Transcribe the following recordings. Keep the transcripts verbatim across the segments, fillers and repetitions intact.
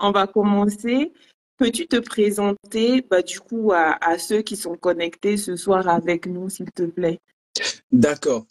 on va commencer. Peux-tu te présenter bah, du coup à, à ceux qui sont connectés ce soir avec nous, s'il te plaît? D'accord.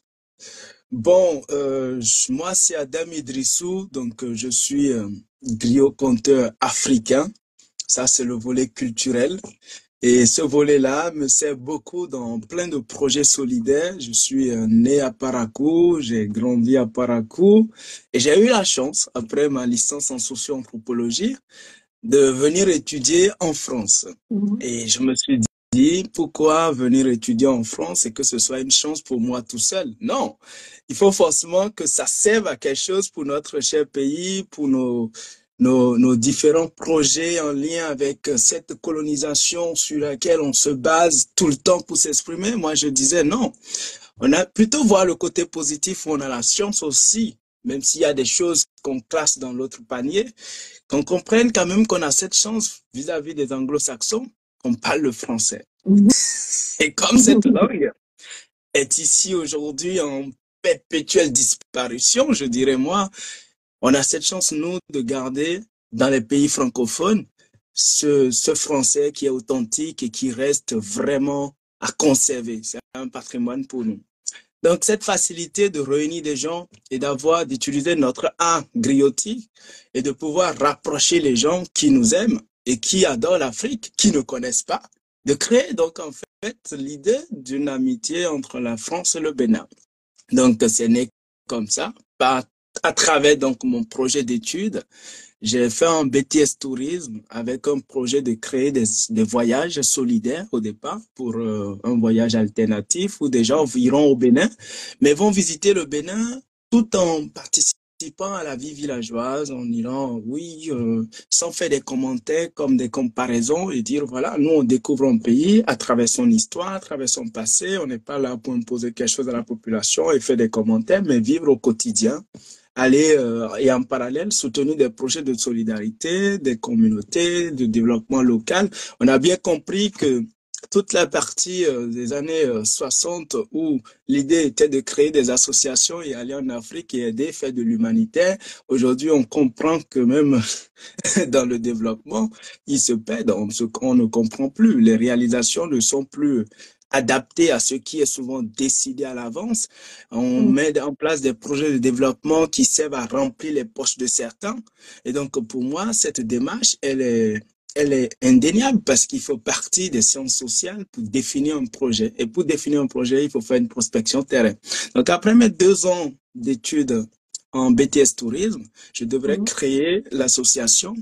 Bon, euh, je- moi c'est Adam Idrissou, donc euh, je suis euh, griot-conteur africain. Ça c'est le volet culturel. Et ce volet-là me sert beaucoup dans plein de projets solidaires. Je suis euh, né à Parakou, j'ai grandi à Parakou et j'ai eu la chance, après ma licence en socio-anthropologie, de venir étudier en France. Mhm. Et je me suis dit, pourquoi venir étudier en France et que ce soit une chance pour moi tout seul? Non, il faut forcément que ça serve à quelque chose pour notre cher pays, pour nos, nos, nos différents projets en lien avec cette colonisation sur laquelle on se base tout le temps pour s'exprimer. Moi, je disais non. On a plutôt voir le côté positif où on a la science aussi, même s'il y a des choses qu'on classe dans l'autre panier, qu'on comprenne quand même qu'on a cette chance vis-à-vis des anglo-saxons, qu'on parle le français. Mhm. Et comme cette langue est ici aujourd'hui en perpétuelle disparition, je dirais moi, on a cette chance, nous, de garder dans les pays francophones ce, ce français qui est authentique et qui reste vraiment à conserver. C'est un patrimoine pour nous. Donc, cette facilité de réunir des gens et d'avoir, d'utiliser notre art griotique et de pouvoir rapprocher les gens qui nous aiment et qui adorent l'Afrique, qui ne connaissent pas, de créer donc en fait l'idée d'une amitié entre la France et le Bénin. Donc, c'est né comme ça, par, à travers donc mon projet d'études. J'ai fait un B T S tourisme avec un projet de créer des, des voyages solidaires au départ pour euh, un voyage alternatif où des gens iront au Bénin, mais vont visiter le Bénin tout en participant à la vie villageoise, en disant oui, euh, sans faire des commentaires comme des comparaisons et dire voilà, nous on découvre un pays à travers son histoire, à travers son passé, on n'est pas là pour imposer quelque chose à la population et faire des commentaires, mais vivre au quotidien aller euh, et en parallèle soutenir des projets de solidarité, des communautés, de développement local. On a bien compris que toute la partie euh, des années euh, soixante où l'idée était de créer des associations et aller en Afrique et aider, faire de l'humanitaire. Aujourd'hui, on comprend que même dans le développement, il se perd dans ce qu'on ne comprend plus. Les réalisations ne sont plus adaptées à ce qui est souvent décidé à l'avance. On Mhm. met en place des projets de développement qui servent à remplir les poches de certains. Et donc, pour moi, cette démarche, elle est, elle est indéniable parce qu'il faut partir des sciences sociales pour définir un projet. Et pour définir un projet, il faut faire une prospection terrain. Donc, après mes deux ans d'études en B T S tourisme, je devrais Mhm. créer l'association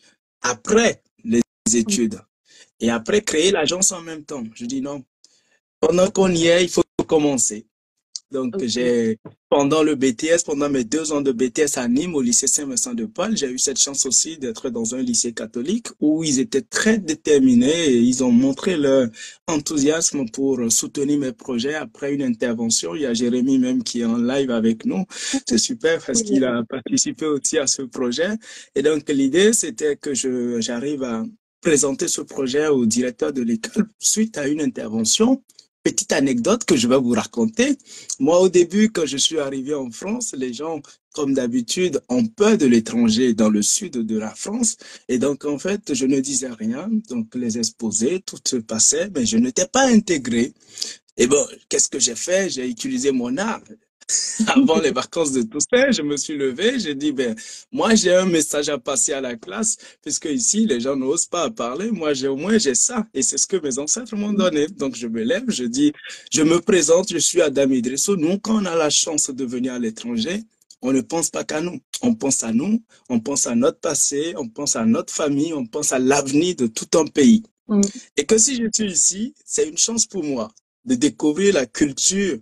après les études et après créer l'agence en même temps. Je dis non, pendant qu'on y est, il faut commencer. Donc, Ok. j'ai, pendant le B T S, pendant mes deux ans de B T S à Nîmes, au lycée Saint-Vincent-de-Paul, j'ai eu cette chance aussi d'être dans un lycée catholique où ils étaient très déterminés et ils ont montré leur enthousiasme pour soutenir mes projets. Après une intervention, il y a Jérémy même qui est en live avec nous. C'est super parce qu'il a participé aussi à ce projet. Et donc, l'idée, c'était que je, j'arrive à présenter ce projet au directeur de l'école suite à une intervention. Petite anecdote que je vais vous raconter. Moi, au début, quand je suis arrivé en France, les gens, comme d'habitude, ont peur de l'étranger dans le sud de la France. Et donc, en fait, je ne disais rien. Donc, les exposés, tout se passait, mais je n'étais pas intégré. Et bon, qu'est-ce que j'ai fait? J'ai utilisé mon art. Avant les vacances de Toussaint, je me suis levé, j'ai dit, ben, moi, j'ai un message à passer à la classe, puisque ici, les gens n'osent pas parler. Moi, j'ai au moins, j'ai ça. Et c'est ce que mes ancêtres m'ont donné. Donc, je me lève, je dis, je me présente, je suis Adam Idrissou. Nous, quand on a la chance de venir à l'étranger, on ne pense pas qu'à nous. On pense à nous, on pense à notre passé, on pense à notre famille, on pense à l'avenir de tout un pays. Mhm. Et que si je suis ici, c'est une chance pour moi de découvrir la culture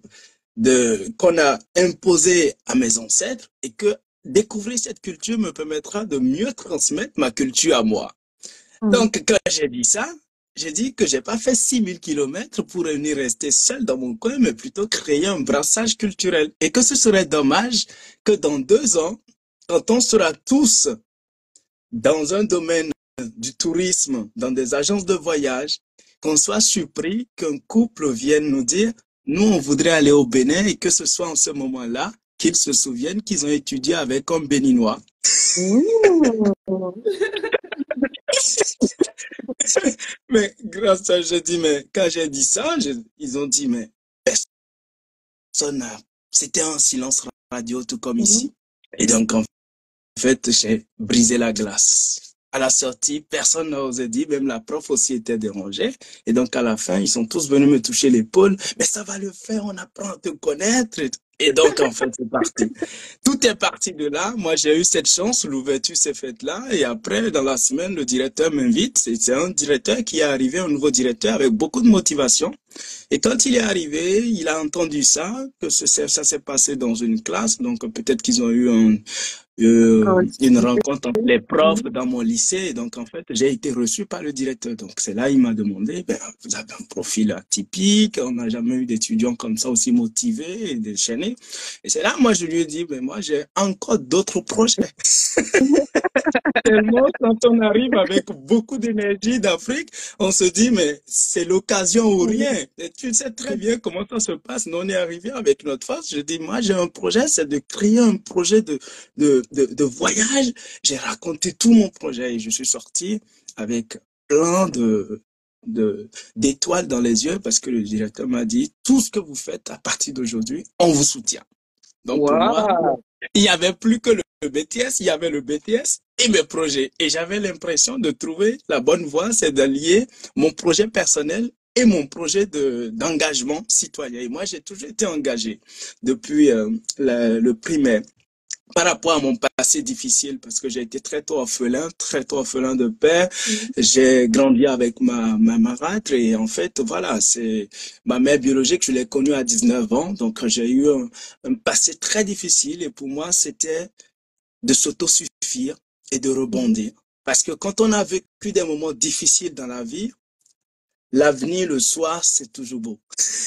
de, qu'on a imposé à mes ancêtres et que découvrir cette culture me permettra de mieux transmettre ma culture à moi. Mhm. Donc, quand j'ai dit ça, j'ai dit que j'ai pas fait six mille kilomètres pour venir rester seul dans mon coin, mais plutôt créer un brassage culturel. Et que ce serait dommage que dans deux ans, quand on sera tous dans un domaine du tourisme, dans des agences de voyage, qu'on soit surpris qu'un couple vienne nous dire, nous, on voudrait aller au Bénin et que ce soit en ce moment-là qu'ils se souviennent qu'ils ont étudié avec un Béninois. Mhm. Mais grâce à je dis, mais quand j'ai dit ça, je- ils ont dit, mais personne n'a. C'était un silence radio, tout comme Mhm. ici. Et donc, en fait, j'ai brisé la glace. À la sortie, personne n'a osé dire, même la prof aussi était dérangée. Et donc, à la fin, ils sont tous venus me toucher l'épaule. Mais ça va le faire, on apprend à te connaître. Et donc, en fait, c'est parti. Tout est parti de là. Moi, j'ai eu cette chance, l'ouverture s'est faite là. Et après, dans la semaine, le directeur m'invite. C'est un directeur qui est arrivé, un nouveau directeur avec beaucoup de motivation. Et quand il est arrivé, il a entendu ça, que ce- ça s'est passé dans une classe. Donc, peut-être qu'ils ont eu un, euh, Quand une tu- rencontre entre les profs Mhm. dans mon lycée. Et donc, en fait, j'ai été reçu par le directeur. Donc, c'est là, il m'a demandé, ben, vous avez un profil atypique, on n'a jamais eu d'étudiants comme ça aussi motivés et déchaînés. Et c'est là, moi, je lui ai dit, ben, moi, j'ai encore d'autres projets. Tellement, quand on arrive avec beaucoup d'énergie d'Afrique, on se dit, mais c'est l'occasion ou Mhm. rien. Et tu sais très bien comment ça se passe. Nous, on est arrivé avec notre force. Je dis, moi, j'ai un projet, c'est de créer un projet de, de, de, de voyage. J'ai raconté tout mon projet et je suis sorti avec plein de, de, d'étoiles dans les yeux parce que le directeur m'a dit, tout ce que vous faites à partir d'aujourd'hui, on vous soutient. Donc, pour moi, Waouh! il n'y avait plus que le B T S, il y avait le B T S et mes projets. Et j'avais l'impression de trouver la bonne voie, c'est d'allier mon projet personnel et mon projet de d'engagement citoyen. Et moi, j'ai toujours été engagé depuis euh, la- le primaire. Par rapport à mon passé difficile, parce que j'ai été très tôt orphelin, très tôt orphelin de père, Mhm. j'ai grandi avec ma, ma marâtre et en fait, voilà, c'est ma mère biologique, je l'ai connue à dix-neuf ans, donc j'ai eu un, un passé très difficile et pour moi, c'était de s'autosuffire et de Mhm. rebondir. Parce que quand on a vécu des moments difficiles dans la vie, l'avenir le soir, c'est toujours beau.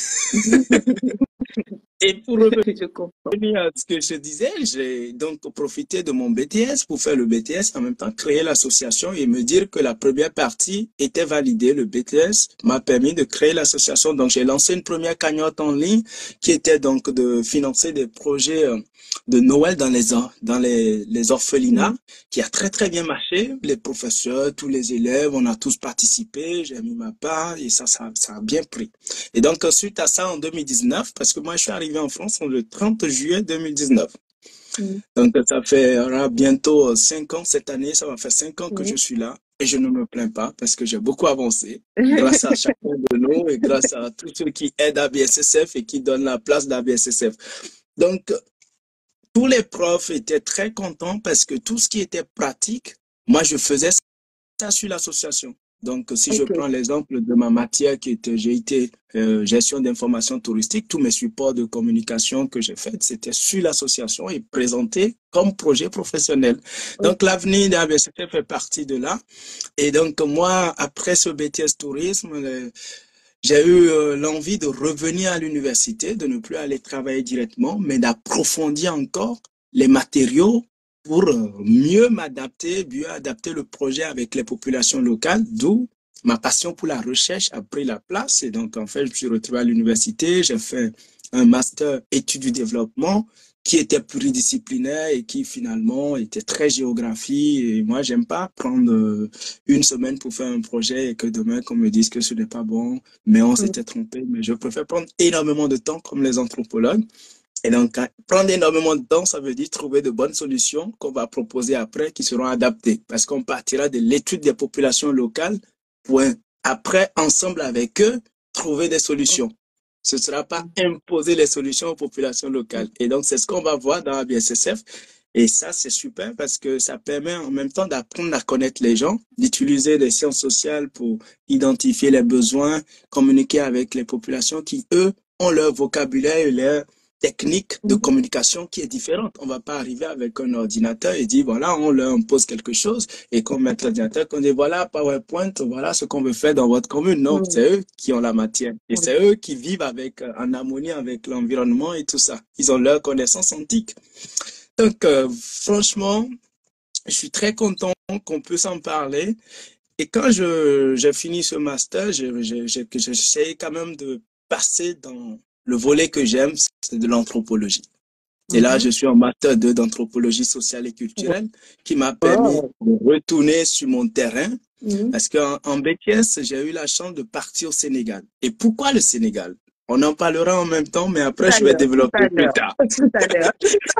Et pour Je comprends. revenir à ce que je disais, j'ai donc profité de mon B T S pour faire le B T S, en même temps créer l'association et me dire que la première partie était validée. Le B T S m'a permis de créer l'association. Donc j'ai lancé une première cagnotte en ligne qui était donc de financer des projets euh, de Noël dans les or- dans les, les orphelinats, Mhm. qui a très très bien marché. Les professeurs, tous les élèves, on a tous participé. J'ai mis ma part et ça, ça, ça a bien pris. Et donc, suite à ça, en deux mille dix-neuf, parce que moi, je suis arrivé en France le trente juillet deux mille dix-neuf. Mhm. Donc, ça fait aura bientôt cinq ans cette année. Ça va faire cinq ans que je Mhm. suis là. Et je ne me plains pas parce que j'ai beaucoup avancé grâce à chacun de nous et grâce à tous ceux qui aident A B S S F et qui donnent la place d'A B S S F. Donc, tous les profs étaient très contents parce que tout ce qui était pratique, moi, je faisais ça sur l'association. Donc, si je Ok. prends l'exemple de ma matière qui était, j'ai été euh, gestion d'information touristique, tous mes supports de communication que j'ai fait, c'était sur l'association et présenté comme projet professionnel. Ok. Donc, l'avenir d'A B S F fait partie de là. Et donc, moi, après ce B T S tourisme, euh, j'ai eu euh, l'envie de revenir à l'université, de ne plus aller travailler directement, mais d'approfondir encore les matériaux pour euh, mieux m'adapter, mieux adapter le projet avec les populations locales, d'où ma passion pour la recherche a pris la place. Et donc, en fait, je me suis retrouvé à l'université, j'ai fait un master études du développement qui était pluridisciplinaire et qui finalement était très géographie. Et moi, j'aime pas prendre euh, une semaine pour faire un projet et que demain qu'on me dise que ce n'est pas bon, mais on Mhm. s'était trompé. Mais je préfère prendre énormément de temps comme les anthropologues. Et donc, prendre énormément de temps, ça veut dire trouver de bonnes solutions qu'on va proposer après qui seront adaptées. Parce qu'on partira de l'étude des populations locales pour après, ensemble avec eux, trouver des solutions. Ce ne sera pas imposer les solutions aux populations locales. Et donc, c'est ce qu'on va voir dans la B S S F. Et ça, c'est super parce que ça permet en même temps d'apprendre à connaître les gens, d'utiliser les sciences sociales pour identifier les besoins, communiquer avec les populations qui, eux, ont leur vocabulaire et leur technique de Mhm. communication qui est différente. On va pas arriver avec un ordinateur et dire, voilà, on leur impose quelque chose et qu'on met l'ordinateur, qu'on dit, voilà, PowerPoint, voilà ce qu'on veut faire dans votre commune. Non, Mhm. c'est eux qui ont la matière et Mhm. c'est eux qui vivent avec, euh, en harmonie avec l'environnement et tout ça. Ils ont leur connaissance antique. Donc, euh, franchement, je suis très content qu'on puisse en parler. Et quand je, j'ai fini ce master, je, je, je, j'essaie quand même de passer dans le volet que j'aime, c'est de l'anthropologie. Et là, je Mhm. suis en master deux d'anthropologie sociale et culturelle qui m'a permis Wow. de retourner sur mon terrain Mhm. Parce qu'en en B T S, j'ai eu la chance de partir au Sénégal. Et pourquoi le Sénégal? On en parlera en même temps, mais Tout après, à je vais l'heure, tout développer à plus l'heure, tard. tout à l'heure,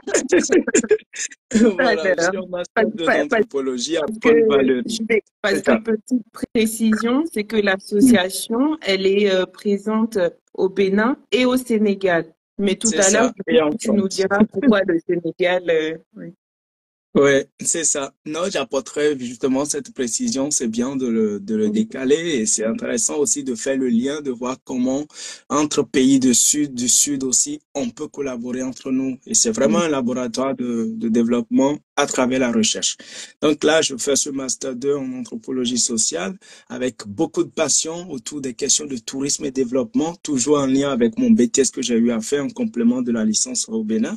tout à Voilà, je l'heure. suis en master Parce, deux parce- parce d'anthropologie à que Paul-Valéry. je vais, parce C'est que ça. petite précision, c'est que l'association, elle est euh, présente au Bénin et au Sénégal. Mais tout C'est à l'heure, ça. du coup, Et en tu nous France. diras pourquoi le Sénégal. euh, oui. Ouais, c'est ça. Non, j'apporterai justement cette précision. C'est bien de le, de le décaler et c'est intéressant aussi de faire le lien, de voir comment entre pays du Sud, du Sud aussi, on peut collaborer entre nous. Et c'est vraiment Mhm. un laboratoire de, de développement à travers la recherche. Donc là, je fais ce master deux en anthropologie sociale avec beaucoup de passion autour des questions de tourisme et développement, toujours en lien avec mon B T S que j'ai eu à faire en complément de la licence au Bénin.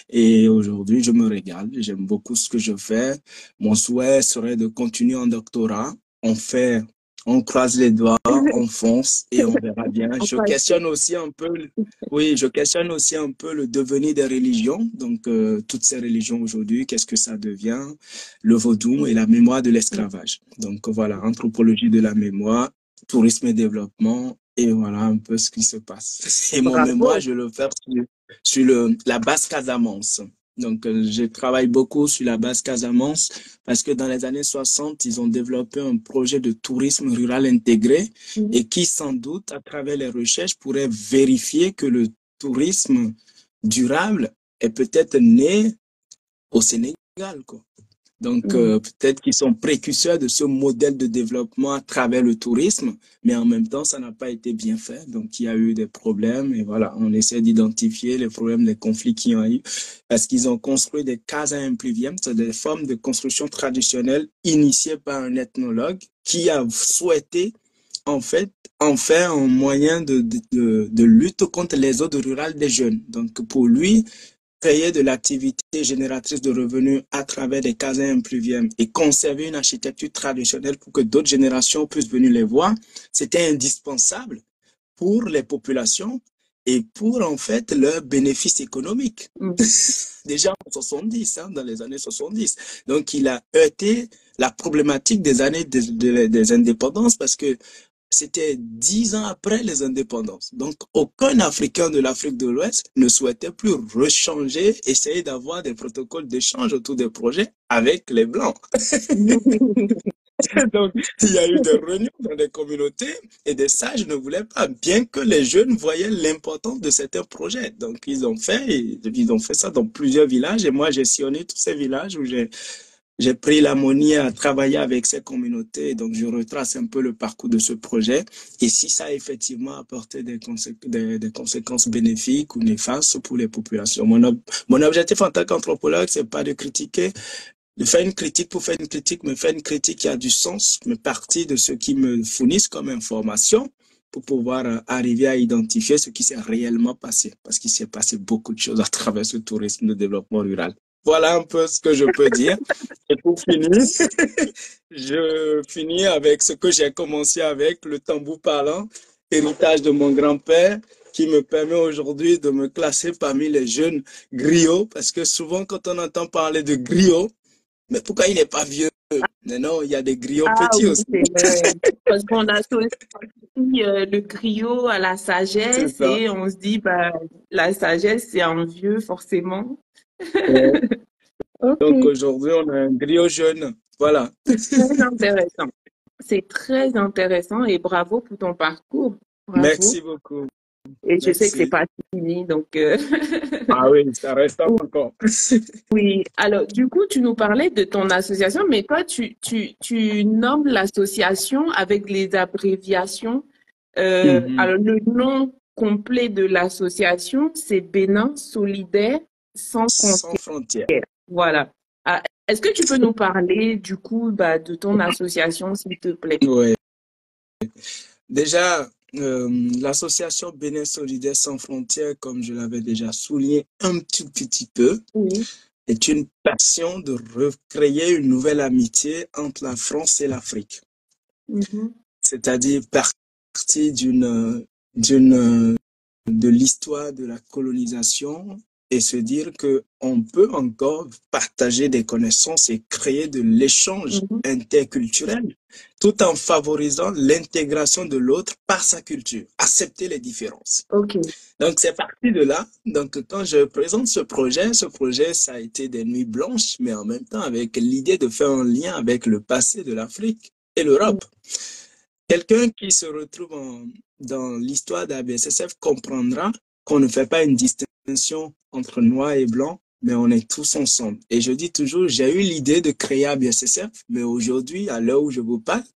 Et aujourd'hui, je me régale. J'aime beaucoup ce que je fais. Mon souhait serait de continuer en doctorat. On fait, on croise les doigts, on fonce et on verra bien. Je Enfin, questionne aussi un peu, oui, je questionne aussi un peu le devenir des religions. Donc, euh, toutes ces religions aujourd'hui, qu'est-ce que ça devient? Le vaudou et la mémoire de l'esclavage. Donc, voilà, anthropologie de la mémoire, tourisme et développement. Et voilà un peu ce qui se passe. Et mon mémoire, bravo. je le fais sur sur le, la base Casamance. Donc, euh, je travaille beaucoup sur la base Casamance parce que dans les années soixante, ils ont développé un projet de tourisme rural intégré Mhm. et qui, sans doute, à travers les recherches, pourrait vérifier que le tourisme durable est peut-être né au Sénégal, quoi. Donc, Mhm. euh, peut-être qu'ils sont précurseurs de ce modèle de développement à travers le tourisme, mais en même temps, ça n'a pas été bien fait. Donc, il y a eu des problèmes et voilà, on essaie d'identifier les problèmes, les conflits qu'il y a eu parce qu'ils ont construit des casas impluvium, c'est des formes de construction traditionnelles initiées par un ethnologue qui a souhaité, en fait, en faire un moyen de, de, de, de lutte contre les zones rurales des jeunes. Donc, pour lui, créer de l'activité génératrice de revenus à travers des casins impluviums et conserver une architecture traditionnelle pour que d'autres générations puissent venir les voir, c'était indispensable pour les populations et pour en fait leurs bénéfices économiques. Mhm. Déjà en soixante-dix, hein, dans les années soixante-dix. Donc il a heurté la problématique des années des, des, des indépendances parce que c'était dix ans après les indépendances. Donc, aucun Africain de l'Afrique de l'Ouest ne souhaitait plus rechanger, essayer d'avoir des protocoles d'échange autour des projets avec les Blancs. Donc, il y a eu des réunions dans des communautés et des sages ne voulaient pas, bien que les jeunes voyaient l'importance de certains projets. Donc, ils ont fait, ils ont fait ça dans plusieurs villages et moi, j'ai sillonné tous ces villages où j'ai j'ai pris l'ammonie à travailler avec ces communautés, donc je retrace un peu le parcours de ce projet et si ça a effectivement apporté des, consé des, des conséquences bénéfiques ou néfastes pour les populations. Mon, ob mon objectif en tant qu'anthropologue, c'est pas de critiquer, de faire une critique pour faire une critique, mais faire une critique qui a du sens, mais partir de ce qui me fournissent comme information pour pouvoir euh, arriver à identifier ce qui s'est réellement passé, parce qu'il s'est passé beaucoup de choses à travers ce tourisme de développement rural. Voilà un peu ce que je peux dire. Et pour finir, je finis avec ce que j'ai commencé avec, le tambour parlant, héritage de mon grand-père, qui me permet aujourd'hui de me classer parmi les jeunes griots, parce que souvent quand on entend parler de griots, mais pourquoi il n'est pas vieux? Mais non, il y a des griots Ah petits oui, aussi. c'est vrai. Parce qu'on associe euh, le griot à la C'est sagesse ça. et on se dit, bah, la sagesse, c'est un vieux, forcément. Ouais. Ok, Donc aujourd'hui, on a un griot jeune. Voilà. très intéressant. C'est très intéressant et bravo pour ton parcours. Bravo. Merci beaucoup. Et je sais que c'est Merci. pas fini, donc euh, Ah oui, ça reste encore. oui. Alors, du coup, tu nous parlais de ton association, mais toi, tu, tu, tu nommes l'association avec les abréviations. Euh, Mhm. alors, le nom complet de l'association, c'est Bénin Solidaire Sans Sans Frontières. frontières. Voilà. Ah, est-ce que tu peux nous parler, du coup, bah, de ton association, s'il te plaît? Ouais. Déjà, euh, l'association Bénin Solidaire Sans Frontières, comme je l'avais déjà souligné un tout petit peu, Oui. est une passion de recréer une nouvelle amitié entre la France et l'Afrique. Mhm. C'est-à-dire partie d'une, d'une, de l'histoire de la colonisation et se dire que on peut encore partager des connaissances et créer de l'échange Mhm. interculturel tout en favorisant l'intégration de l'autre par sa culture, accepter les différences. Ok. Donc, c'est parti de là. Donc, quand je présente ce projet, ce projet, ça a été des nuits blanches, mais en même temps avec l'idée de faire un lien avec le passé de l'Afrique et l'Europe. Quelqu'un qui se retrouve en, dans l'histoire d'A B S S F comprendra qu'on ne fait pas une distinction entre noir et blanc, mais on est tous ensemble. Et je dis toujours, j'ai eu l'idée de créer A B S S F, mais aujourd'hui, à l'heure où je vous parle,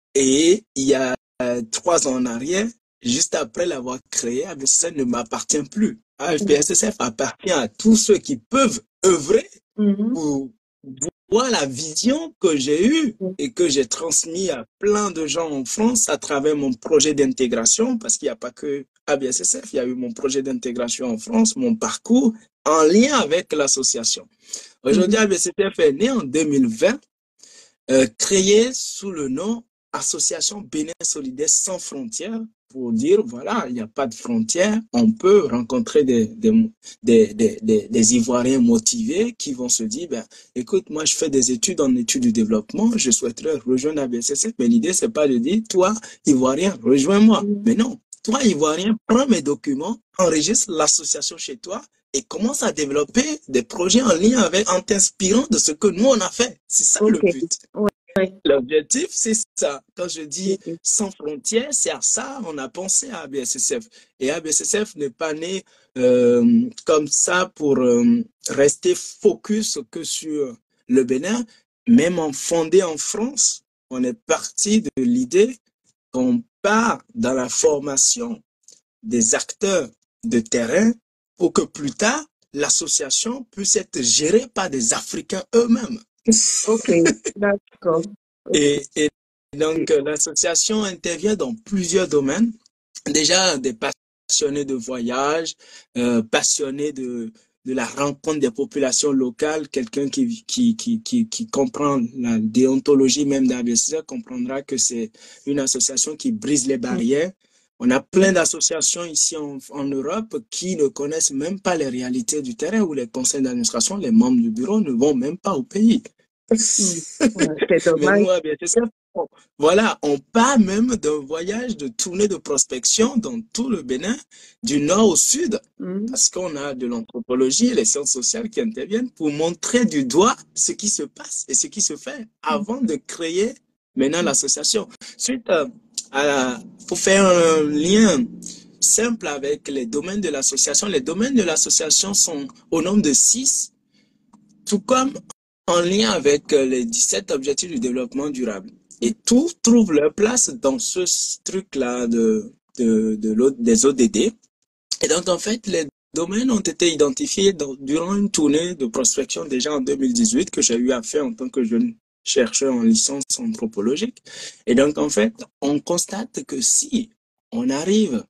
et il y a euh, trois ans en arrière, juste après l'avoir créé, A B S S F ne m'appartient plus. A B S S F appartient à tous ceux qui peuvent œuvrer Mhm. pour voir la vision que j'ai eue et que j'ai transmis à plein de gens en France à travers mon projet d'intégration, parce qu'il n'y a pas que A B S S F, il y a eu mon projet d'intégration en France, mon parcours en lien avec l'association. Aujourd'hui, Mhm. A B S S F est né en deux mille vingt, euh, créé sous le nom Association Bénin Solidaire Sans Frontières, pour dire, voilà, il n'y a pas de frontières, on peut rencontrer des, des, des, des, des Ivoiriens motivés qui vont se dire, ben, écoute, moi, je fais des études en études du développement, je souhaiterais rejoindre A B S S F, mais l'idée, c'est pas de dire, toi, Ivoirien, rejoins-moi. Mhm. Mais non, toi, Ivoirien, prends mes documents, enregistre l'association chez toi et commence à développer des projets en lien avec, en t'inspirant de ce que nous, on a fait. C'est ça le Ok. but. Ouais. L'objectif, c'est ça. Quand je dis Ok. sans frontières, c'est à ça on a pensé à A B S S F. Et A B S S F n'est pas né euh, comme ça pour euh, rester focus que sur le Bénin. Même en fondé en France, on est parti de l'idée qu'on part dans la formation des acteurs de terrain pour que plus tard, l'association puisse être gérée par des Africains eux-mêmes. Ok. D'accord. Ok. Et, et donc, euh, l'association intervient dans plusieurs domaines. Déjà, des passionnés de voyage, euh, passionnés de, de la rencontre des populations locales, quelqu'un qui, qui, qui, qui, qui comprend la déontologie même d'A B S S comprendra que c'est une association qui brise les barrières. On a plein d'associations ici en, en Europe qui ne connaissent même pas les réalités du terrain, où les conseils d'administration, les membres du bureau ne vont même pas au pays. Mhm. Ouais, c'est Mais dommage. nous, à B S S F, on- voilà, on part même d'un voyage de tournée de prospection dans tout le Bénin, du nord au sud, Mhm. parce qu'on a de l'anthropologie et les sciences sociales qui interviennent pour montrer du doigt ce qui se passe et ce qui se fait avant de créer maintenant l'association. Suite à, à- pour faire un lien simple avec les domaines de l'association, les domaines de l'association sont au nombre de six, tout comme en lien avec les dix-sept objectifs du développement durable. Et tout trouve leur place dans ce truc-là de, de, de des O D D. Et donc, en fait, les domaines ont été identifiés dans, durant une tournée de prospection déjà en deux mille dix-huit que j'ai eu à faire en tant que jeune chercheur en licence anthropologique. Et donc, en fait, on constate que si on arrive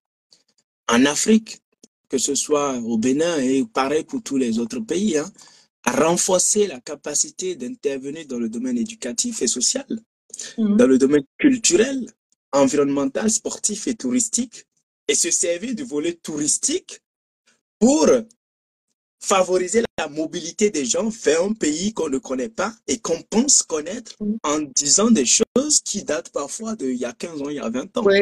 en Afrique, que ce soit au Bénin et pareil pour tous les autres pays, hein, à renforcer la capacité d'intervenir dans le domaine éducatif et social, Mhm. dans le domaine culturel, environnemental, sportif et touristique, et se servir du volet touristique pour favoriser la mobilité des gens vers un pays qu'on ne connaît pas et qu'on pense connaître Mhm. en disant des choses qui datent parfois d'il y a quinze ans, il y a vingt ans. Ouais.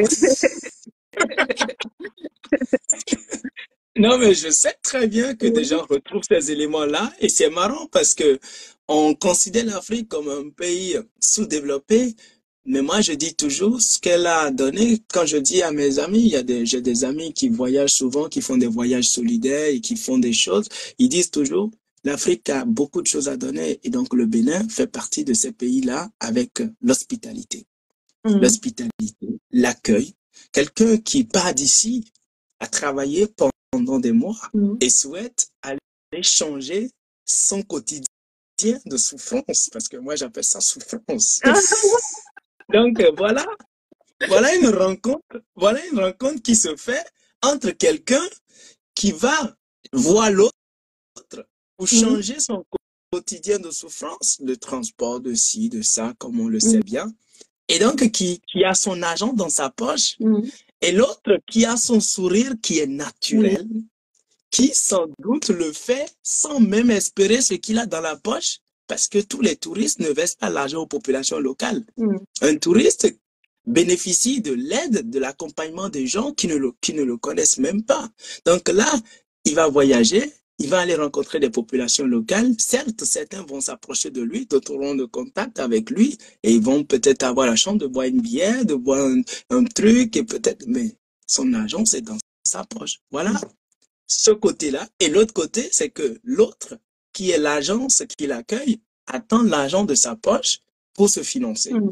Non, mais je sais très bien que des Oui. gens retrouvent ces éléments-là et c'est marrant parce que on considère l'Afrique comme un pays sous-développé, mais moi je dis toujours ce qu'elle a donné. Quand je dis à mes amis, il y a des, j'ai des amis qui voyagent souvent, qui font des voyages solidaires et qui font des choses. Ils disent toujours l'Afrique a beaucoup de choses à donner et donc le Bénin fait partie de ces pays-là avec l'hospitalité, Mhm. l'hospitalité, l'accueil. Quelqu'un qui part d'ici a travaillé pendant des mois Mhm. et souhaite aller changer son quotidien de souffrance, parce que moi j'appelle ça souffrance. Ah, Donc euh, voilà, voilà une rencontre, voilà une rencontre qui se fait entre quelqu'un qui va voir l'autre pour mhm. changer son quotidien de souffrance, de transport, de ci, de ça, comme on le sait Mhm. bien, et donc qui, qui a son argent dans sa poche, Mhm. et l'autre qui a son sourire qui est Oui. naturel, qui sans doute le fait sans même espérer ce qu'il a dans la poche, parce que tous les touristes ne versent pas l'argent aux populations locales. Mm. Un touriste bénéficie de l'aide, de l'accompagnement des gens qui ne, le, qui ne le connaissent même pas. Donc là, il va voyager, il va aller rencontrer des populations locales. Certes, certains vont s'approcher de lui, d'autres auront de contact avec lui, et ils vont peut-être avoir la chance de boire une bière, de boire un, un truc, et peut-être, mais son argent, c'est dans sa poche. Voilà ce côté-là. Et l'autre côté, c'est que l'autre, qui est l'agence qui l'accueille, attend l'argent de sa poche pour se financer. Mm.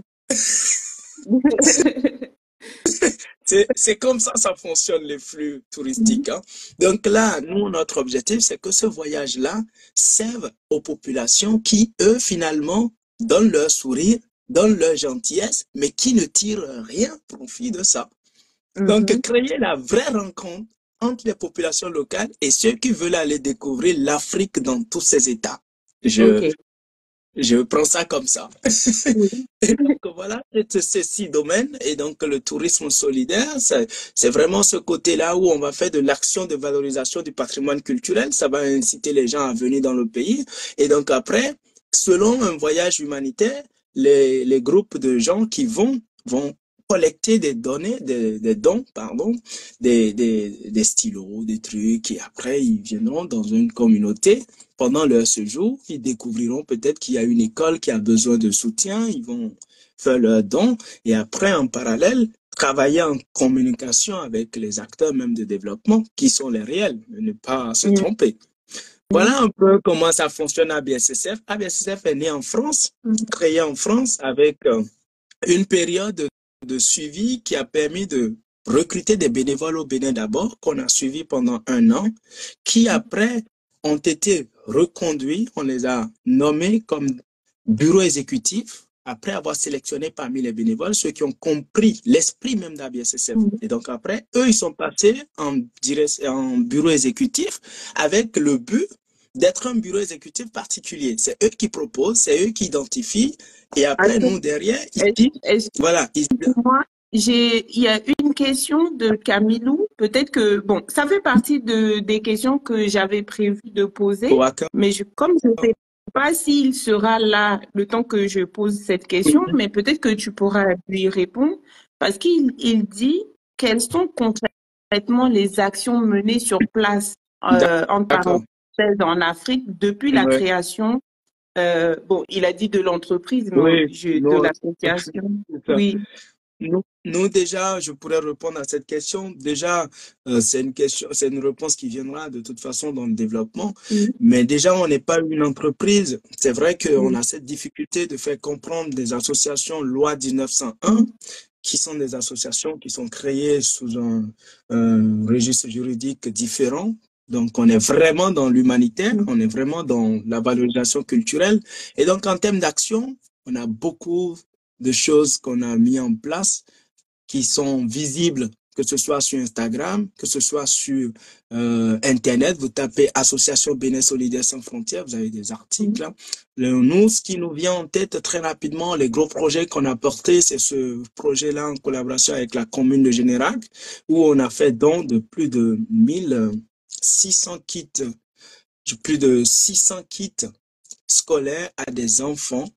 C'est comme ça, ça fonctionne les flux touristiques. Hein. Donc là, nous, notre objectif, c'est que ce voyage-là serve aux populations qui, eux, finalement, donnent leur sourire, donnent leur gentillesse, mais qui ne tirent rien profit de ça. Mm-hmm. Donc, créer la vraie rencontre entre les populations locales et ceux qui veulent aller découvrir l'Afrique dans tous ses états. Je, okay. je prends ça comme ça. Oui. Et donc, voilà, ces six domaines. Et donc, le tourisme solidaire, c'est vraiment ce côté-là où on va faire de l'action de valorisation du patrimoine culturel. Ça va inciter les gens à venir dans le pays. Et donc, après, selon un voyage humanitaire, les, les groupes de gens qui vont, vont collecter des données, des, des dons, pardon, des, des, des stylos, des trucs, et après, ils viendront dans une communauté. Pendant leur séjour, ils découvriront peut-être qu'il y a une école qui a besoin de soutien, ils vont faire leurs dons, et après, en parallèle, travailler en communication avec les acteurs même de développement, qui sont les réels, ne pas se tromper. Voilà un peu comment ça fonctionne à A B S S F. A B S S F est né en France, créé en France avec euh, une période de suivi qui a permis de recruter des bénévoles au Bénin d'abord, qu'on a suivis pendant un an, qui après ont été reconduits, on les a nommés comme bureau exécutif, après avoir sélectionné parmi les bénévoles ceux qui ont compris l'esprit même d'A B S S F. Mmh. Et donc après, eux, ils sont passés en, en bureau exécutif avec le but d'être un bureau exécutif particulier. C'est eux qui proposent, c'est eux qui identifient, et après, Attends, nous, derrière, ici, voilà. Moi, j'ai, il y a une question de Camilou. Peut-être que, bon, ça fait partie de, des questions que j'avais prévu de poser, oh, mais je, comme je ne sais pas s'il sera là le temps que je pose cette question, mm-hmm. mais peut-être que tu pourras lui répondre, parce qu'il il dit quelles sont concrètement les actions menées sur place, euh, en parenthèse, en Afrique depuis la ouais. création. Euh, bon, il a dit de l'entreprise, mais oui, je, de l'association. Oui. Nous, nous, déjà, je pourrais répondre à cette question. Déjà, euh, c'est une question, c'est une réponse qui viendra de toute façon dans le développement. Mm-hmm. Mais déjà, on n'est pas une entreprise. C'est vrai qu'on mm-hmm. a cette difficulté de faire comprendre des associations loi mille neuf cent un, mm-hmm. qui sont des associations qui sont créées sous un, un registre juridique différent. Donc, on est vraiment dans l'humanitaire, mmh. on est vraiment dans la valorisation culturelle. Et donc, en termes d'action, on a beaucoup de choses qu'on a mis en place qui sont visibles, que ce soit sur Instagram, que ce soit sur euh, Internet. Vous tapez Association Bénin Solidaire Sans Frontières, vous avez des articles. Mmh. Le, nous, ce qui nous vient en tête très rapidement, les gros projets qu'on a portés, c'est ce projet-là en collaboration avec la commune de Générac, où on a fait don de plus de mille six cents kits, plus de six cents kits scolaires à des enfants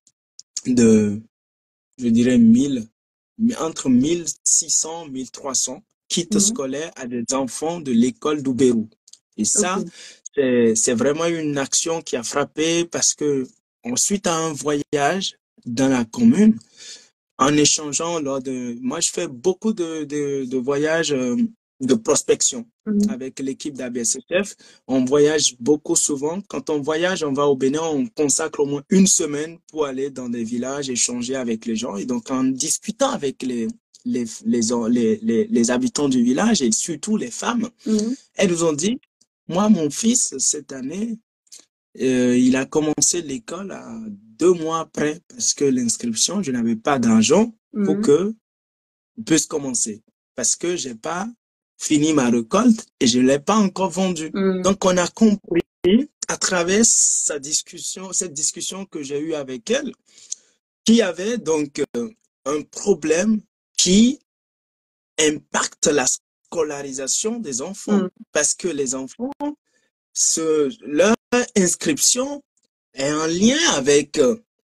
de, je dirais, mille, entre mille six cents et mille trois cents kits mmh. scolaires à des enfants de l'école d'Oubérou. Et ça, okay. c'est vraiment une action qui a frappé parce que, ensuite, à un voyage dans la commune, en échangeant lors de, moi, je fais beaucoup de, de, de voyages euh, de prospection mmh. avec l'équipe d'A B S S F. On voyage beaucoup souvent. Quand on voyage, on va au Bénin, on consacre au moins une semaine pour aller dans des villages, échanger avec les gens. Et donc, en discutant avec les, les, les, les, les, les habitants du village et surtout les femmes, mmh. elles nous ont dit, moi, mon fils, cette année, euh, il a commencé l'école à deux mois après parce que l'inscription, je n'avais pas d'argent pour mmh. que puisse commencer. Parce que j'ai pas fini ma récolte et je ne l'ai pas encore vendue. Mm. Donc, on a compris à travers sa discussion, cette discussion que j'ai eue avec elle, qu'il y avait donc euh, un problème qui impacte la scolarisation des enfants. Mm. Parce que les enfants, ce, leur inscription est en lien avec euh,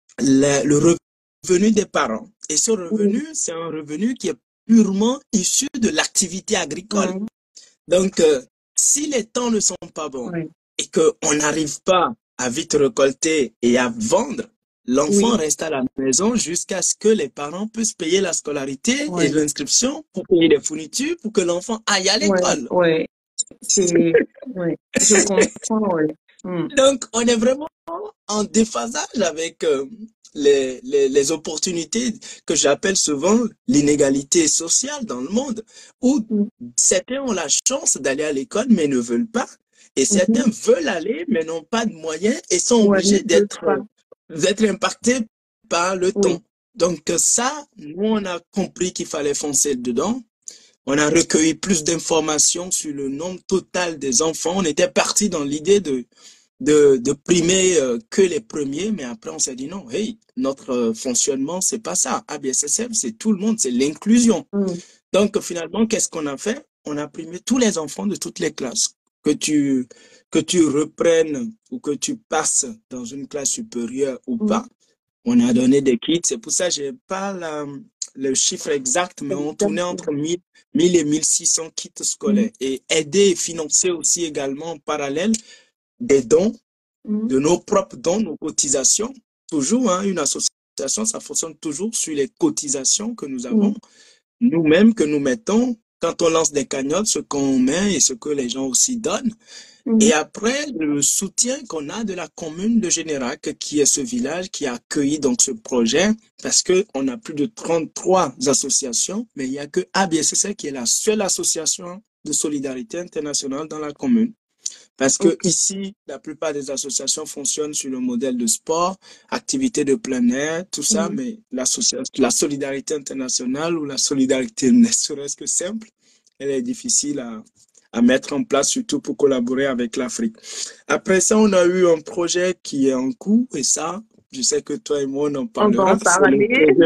le, le revenu des parents. Et ce revenu, mmh. c'est un revenu qui est purement issu de l'activité agricole. Mmh. Donc, euh, si les temps ne sont pas bons oui. et qu'on n'arrive pas à vite récolter et à vendre, l'enfant oui. reste à la maison jusqu'à ce que les parents puissent payer la scolarité oui. et l'inscription pour payer les fournitures pour que l'enfant aille à l'école. Oui, oui. oui. Je comprends, oui. Mm. Donc, on est vraiment en déphasage avec euh, les, les, les opportunités que j'appelle souvent l'inégalité sociale dans le monde, où mm. certains ont la chance d'aller à l'école mais ne veulent pas, et certains mm-hmm. veulent aller mais n'ont pas de moyens et sont ouais, obligés d'être d'être impactés par le oui. temps. Donc ça, nous, on a compris qu'il fallait foncer dedans. On a recueilli plus d'informations sur le nombre total des enfants. On était parti dans l'idée de De, de primer euh, que les premiers, mais après on s'est dit non, hey, notre euh, fonctionnement, c'est pas ça. A B S S F, c'est tout le monde, c'est l'inclusion. Mm. Donc finalement, qu'est-ce qu'on a fait? On a primé tous les enfants de toutes les classes. Que tu, que tu reprennes ou que tu passes dans une classe supérieure ou mm. pas, on a donné des kits. C'est pour ça que j'ai pas la, le chiffre exact, mais on tournait entre mille, mille et mille six cents kits scolaires. Mm. Et aider et financer aussi également en parallèle des dons, mmh. de nos propres dons, nos cotisations. Toujours, hein, une association, ça fonctionne toujours sur les cotisations que nous avons, mmh. nous-mêmes, que nous mettons. Quand on lance des cagnottes, ce qu'on met et ce que les gens aussi donnent. Mmh. Et après, le soutien qu'on a de la commune de Générac, qui est ce village qui a accueilli donc ce projet, parce qu'on a plus de trente-trois associations, mais il n'y a que A B S S F qui est la seule association de solidarité internationale dans la commune. Parce que okay. ici, la plupart des associations fonctionnent sur le modèle de sport, activités de plein air, tout ça, mmh. mais la solidarité internationale ou la solidarité ne serait-ce que simple, elle est difficile à, à mettre en place, surtout pour collaborer avec l'Afrique. Après ça, on a eu un projet qui est en cours, et ça, je sais que toi et moi, on en parlera. On va en parler.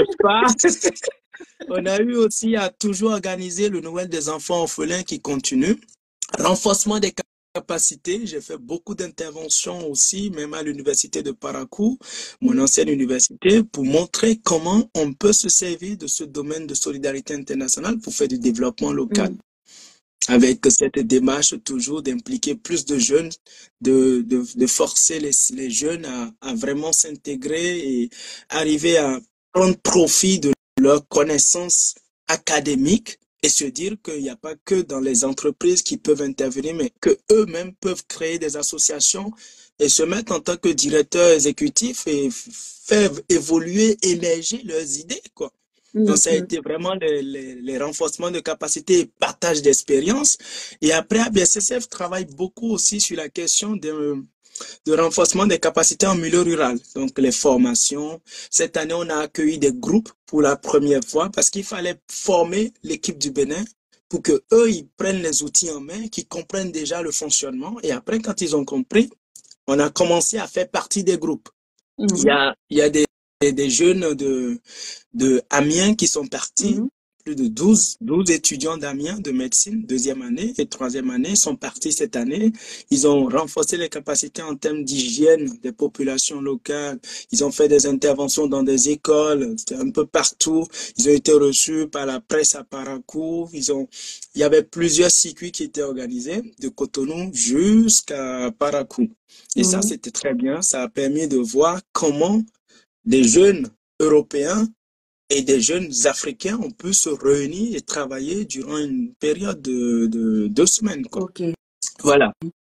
On a eu aussi à toujours organiser le Noël des enfants orphelins qui continue. Renforcement des capacités. J'ai fait beaucoup d'interventions aussi, même à l'université de Parakou, mon ancienne université, pour montrer comment on peut se servir de ce domaine de solidarité internationale pour faire du développement local. Mmh. Avec cette démarche toujours d'impliquer plus de jeunes, de, de, de forcer les, les jeunes à, à vraiment s'intégrer et arriver à prendre profit de leurs connaissances académiques et se dire qu'il n'y a pas que dans les entreprises qui peuvent intervenir, mais qu'eux-mêmes peuvent créer des associations et se mettre en tant que directeur exécutif et faire évoluer, émerger leurs idées, quoi. Mmh. Donc, ça a été vraiment les, les, les renforcements de capacités et partage d'expérience. Et après, A B S S F travaille beaucoup aussi sur la question de, de renforcement des capacités en milieu rural. Donc, les formations. Cette année, on a accueilli des groupes pour la première fois parce qu'il fallait former l'équipe du Bénin pour que eux, ils prennent les outils en main, qu'ils comprennent déjà le fonctionnement. Et après, quand ils ont compris, on a commencé à faire partie des groupes. Mmh. Il y a, il y a des, des jeunes de, de Amiens qui sont partis. Mmh. Plus de douze, douze étudiants d'Amiens de médecine, deuxième année et troisième année, sont partis cette année. Ils ont renforcé les capacités en termes d'hygiène des populations locales. Ils ont fait des interventions dans des écoles, un peu partout. Ils ont été reçus par la presse à Parakou. Ils ont, il y avait plusieurs circuits qui étaient organisés, de Cotonou jusqu'à Parakou. Et mmh. ça, c'était très bien. Ça a permis de voir comment des jeunes Européens et des jeunes Africains ont pu se réunir et travailler durant une période de, de deux semaines, quoi. Okay. Voilà.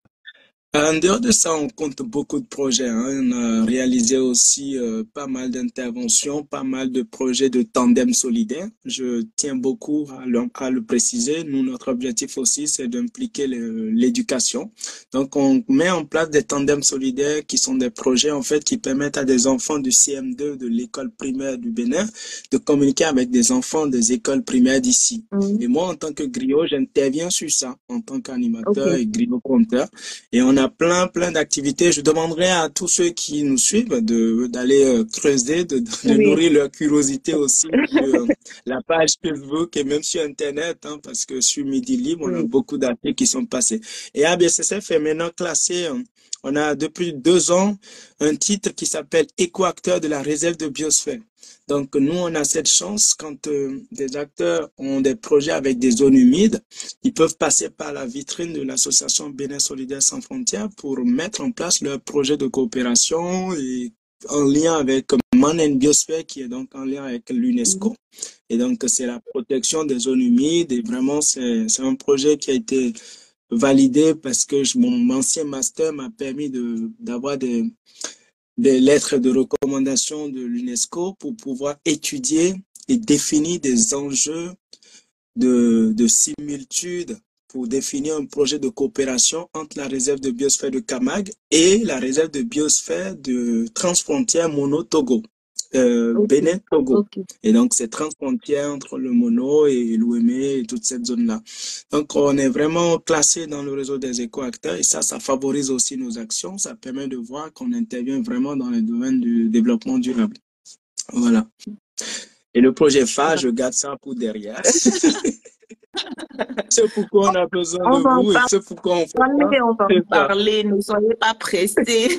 En dehors de ça, on compte beaucoup de projets. Hein. On a réalisé aussi euh, pas mal d'interventions, pas mal de projets de tandem solidaire. Je tiens beaucoup à le, à le préciser. Nous, notre objectif aussi, c'est d'impliquer l'éducation. Donc, on met en place des tandems solidaires qui sont des projets en fait qui permettent à des enfants du C M deux de l'école primaire du Bénin de communiquer avec des enfants des écoles primaires d'ici. Mmh. Et moi, en tant que griot, j'interviens sur ça en tant qu'animateur okay. et griot conteur. Et on a plein, plein d'activités. Je demanderai à tous ceux qui nous suivent de d'aller euh, creuser, de, de, de Oui. nourrir leur curiosité aussi sur euh, la page Facebook et même sur Internet, hein, parce que sur Midi Libre, on a Oui. beaucoup d'articles qui sont passés. Et A B C C F est maintenant classé, euh, on a depuis deux ans un titre qui s'appelle éco-acteur de la réserve de biosphère. Donc, nous, on a cette chance quand euh, des acteurs ont des projets avec des zones humides, ils peuvent passer par la vitrine de l'association Bénin Solidaire Sans Frontières pour mettre en place leur projet de coopération et en lien avec Man and Biosphère, qui est donc en lien avec l'UNESCO. Et donc, c'est la protection des zones humides et vraiment, c'est un projet qui a été validé parce que je, mon ancien master m'a permis de d'avoir des des lettres de recommandation de l'UNESCO pour pouvoir étudier et définir des enjeux de, de similitude pour définir un projet de coopération entre la réserve de biosphère de Camag et la réserve de biosphère de transfrontière Mono-Togo, euh, Ok. Bénin-Togo. Ok. Et donc, c'est transfrontière entre le Mono et l'Ouémé et toute cette zone-là. Donc, on est vraiment classé dans le réseau des éco-acteurs et ça, ça favorise aussi nos actions. Ça permet de voir qu'on intervient vraiment dans le domaine du développement durable. Voilà. Et le projet phare, je garde ça pour derrière. C'est pourquoi on a besoin On de va en vous et c'est pourquoi on fait parler, ça. on va en parler, ne soyez pas pressés.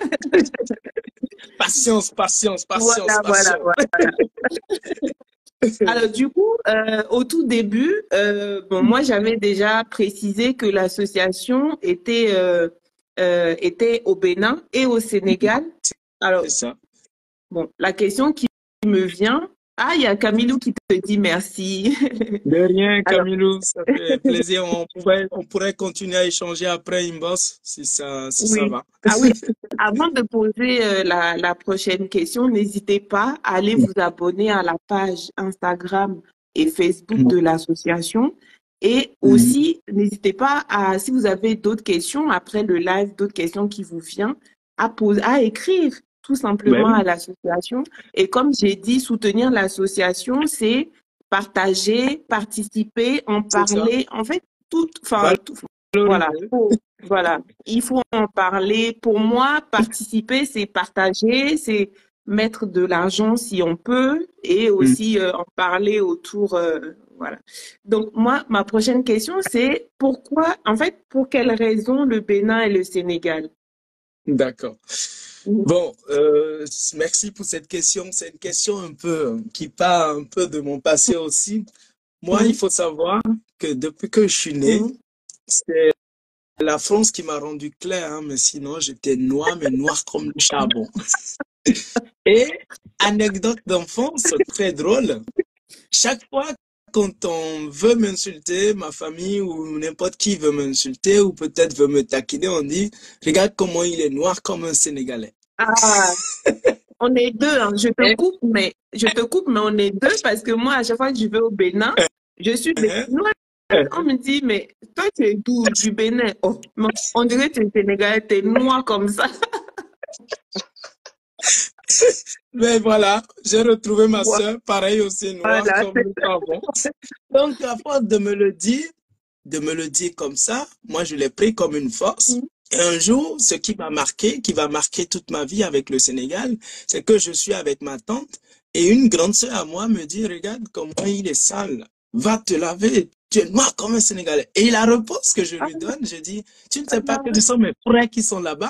Patience, patience, patience, Voilà, voilà, patience. voilà. Alors, du coup, euh, au tout début, euh, bon, moi, j'avais déjà précisé que l'association était, euh, euh, était au Bénin et au Sénégal. Alors, C'est ça. bon, la question qui me vient, ah, il y a Camilou qui te dit merci. De rien, Alors, Camilou, ça fait plaisir. On pourrait, on pourrait continuer à échanger après Inbox, si ça, si ça oui. va. Ah oui, avant de poser euh, la, la prochaine question, n'hésitez pas à aller vous abonner à la page Instagram et Facebook de l'association. Et aussi, n'hésitez pas à, si vous avez d'autres questions après le live, d'autres questions qui vous viennent, à poser, à écrire tout simplement Ben à oui, l'association. Et comme j'ai dit, soutenir l'association, c'est partager, participer, en c'est ça. parler, en fait, tout, enfin, tout, voilà, Valoriser. faut- voilà, il faut en parler. Pour moi, participer, c'est partager, c'est mettre de l'argent si on peut et Mm. aussi euh, en parler autour. euh, voilà. Donc, moi, ma prochaine question, c'est pourquoi, en fait, pour quelles raisons le Bénin et le Sénégal? D'accord. Mhm. Bon, euh, merci pour cette question. C'est une question un peu euh, qui part un peu de mon passé aussi. Moi, il Mhm. faut savoir que depuis que je suis né, Mhm. c'est la France qui m'a rendu clair, hein, mais sinon j'étais noir, mais noir comme le charbon. Et anecdote d'enfance très drôle. Chaque fois quand on veut m'insulter, ma famille ou n'importe qui veut m'insulter ou peut-être veut me taquiner, on dit, regarde comment il est noir comme un Sénégalais. Ah, on est deux, hein. Je te Et, coupe, mais je te coupe, mais on est deux parce que moi, à chaque fois que je vais au Bénin, je suis hein, béninoise. hein. On me dit, mais toi, tu es d'où? Du Bénin. Oh, mais on dirait que tu es sénégalais, tu es noir comme ça. Mais voilà, j'ai retrouvé ma Voilà, soeur, pareil aussi noire comme c'est le charbon. Donc, à force de me le dire, de me le dire comme ça, moi, je l'ai pris comme une force. ça. Et un jour, ce qui m'a marqué, qui va marquer toute ma vie avec le Sénégal, c'est que je suis avec ma tante et une grande sœur à moi me dit, regarde comment il est sale, va te laver, tu es noir comme un Sénégalais. Et la réponse que je Ah, lui donne, je dis, tu ne sais pas ah que ce sont mes frères qui sont là-bas?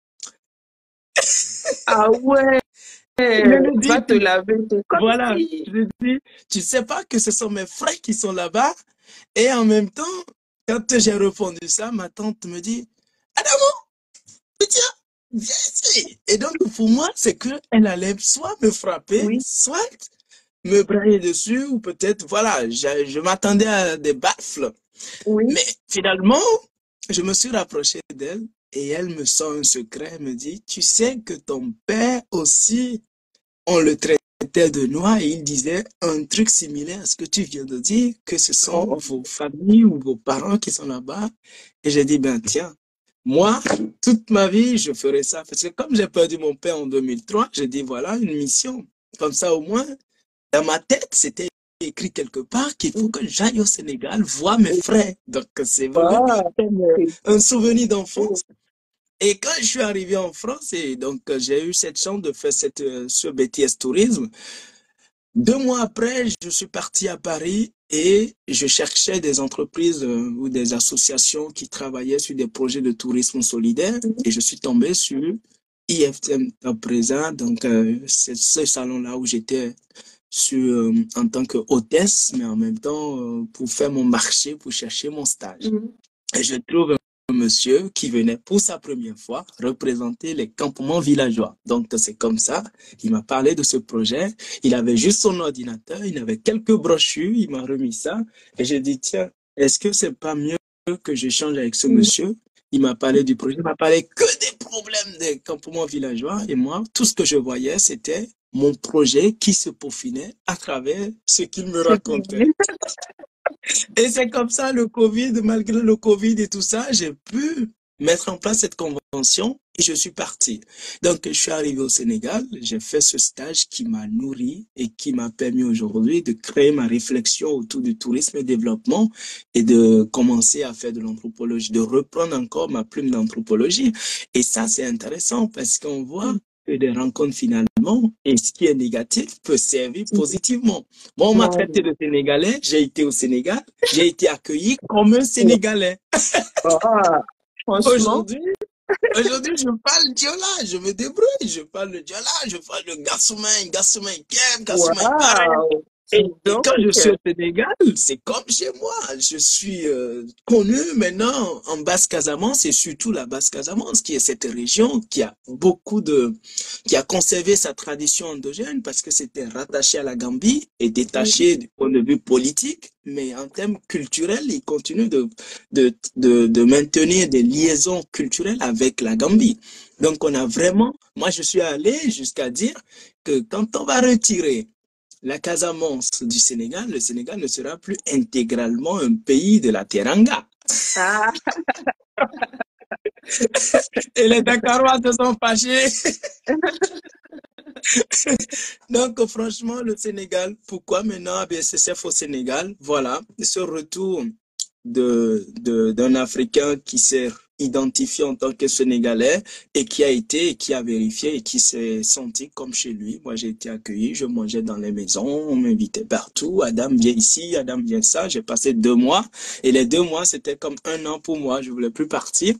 ah ouais, Je lui va dis, te laver, c'est comme voilà, si. je lui dis, tu sais pas que ce sont mes frères qui sont là-bas? Et en même temps, quand j'ai répondu ça, ma tante me dit, Adamo, tiens, viens ici. Et donc, pour moi, c'est qu'elle allait soit me frapper, Oui, soit me brailler dessus, ou peut-être, voilà, je, je m'attendais à des baffles. oui, Mais finalement, je me suis rapproché d'elle et elle me sort un secret, elle me dit, tu sais que ton père aussi, on le traitait de noir et il disait un truc similaire à ce que tu viens de dire, que ce sont oh, vos familles ou vos parents qui sont là-bas. Et j'ai dit, ben tiens, moi, toute ma vie, je ferai ça. Parce que comme j'ai perdu mon père en deux mille trois, j'ai dit, voilà, une mission. Comme ça, au moins, dans ma tête, c'était écrit quelque part qu'il faut que j'aille au Sénégal voir mes frères. Donc, c'est vraiment ah, comme c'est un souvenir beau. d'enfance. Et quand je suis arrivé en France, et donc j'ai eu cette chance de faire cette, ce B T S tourisme, deux mois après, je suis parti à Paris et je cherchais des entreprises euh, ou des associations qui travaillaient sur des projets de tourisme solidaire et je suis tombé sur I F T M à présent. Donc, euh, c'est ce salon-là où j'étais sur, euh, en tant que hôtesse, mais en même temps euh, pour faire mon marché, pour chercher mon stage. Mm-hmm. Et je trouve un monsieur qui venait pour sa première fois représenter les campements villageois. Donc, c'est comme ça, il m'a parlé de ce projet. Il avait juste son ordinateur, il avait quelques brochures, il m'a remis ça. Et j'ai dit, tiens, est-ce que c'est pas mieux que j'échange avec ce monsieur? Il m'a parlé du projet, il m'a parlé que des problèmes des campements villageois. Et moi, tout ce que je voyais, c'était mon projet qui se peaufinait à travers ce qu'il me racontait. Et c'est comme ça, le Covid, malgré le Covid et tout ça, j'ai pu mettre en place cette convention et je suis parti. Donc, je suis arrivé au Sénégal, j'ai fait ce stage qui m'a nourri et qui m'a permis aujourd'hui de créer ma réflexion autour du tourisme et développement et de commencer à faire de l'anthropologie, de reprendre encore ma plume d'anthropologie. Et ça, c'est intéressant parce qu'on voit que des rencontres finalement, et ce qui est négatif peut servir positivement. Moi, on m'a traité de Sénégalais, j'ai été au Sénégal, j'ai été accueilli comme un Sénégalais. Ah, Aujourd'hui, aujourd'hui, je parle diola, je me débrouille, je parle le diola, je parle le gassoumen, gassoumen kem, gassoumen wow. Et, et quand je suis au Sénégal, c'est comme chez moi. Je suis euh, connu maintenant en Basse-Casamance et surtout la Basse-Casamance, qui est cette région qui a beaucoup de, qui a conservé sa tradition endogène parce que c'était rattaché à la Gambie et détaché mmh. du point de vue politique. Mais en termes culturels, il continue de, de, de, de maintenir des liaisons culturelles avec la Gambie. Donc on a vraiment, moi je suis allé jusqu'à dire que quand on va retirer la Casamance du Sénégal, le Sénégal ne sera plus intégralement un pays de la Teranga. Ah. Et les Dakarois se sont fâchés. Donc, franchement, le Sénégal, pourquoi maintenant B S S F au Sénégal? Voilà, ce retour de, de, d'un Africain qui s'est identifié en tant que Sénégalais et qui a été, et qui a vérifié et qui s'est senti comme chez lui. Moi, j'ai été accueilli, je mangeais dans les maisons, on m'invitait partout. Adam vient ici, Adam vient ça. J'ai passé deux mois et les deux mois, c'était comme un an pour moi. Je voulais plus partir.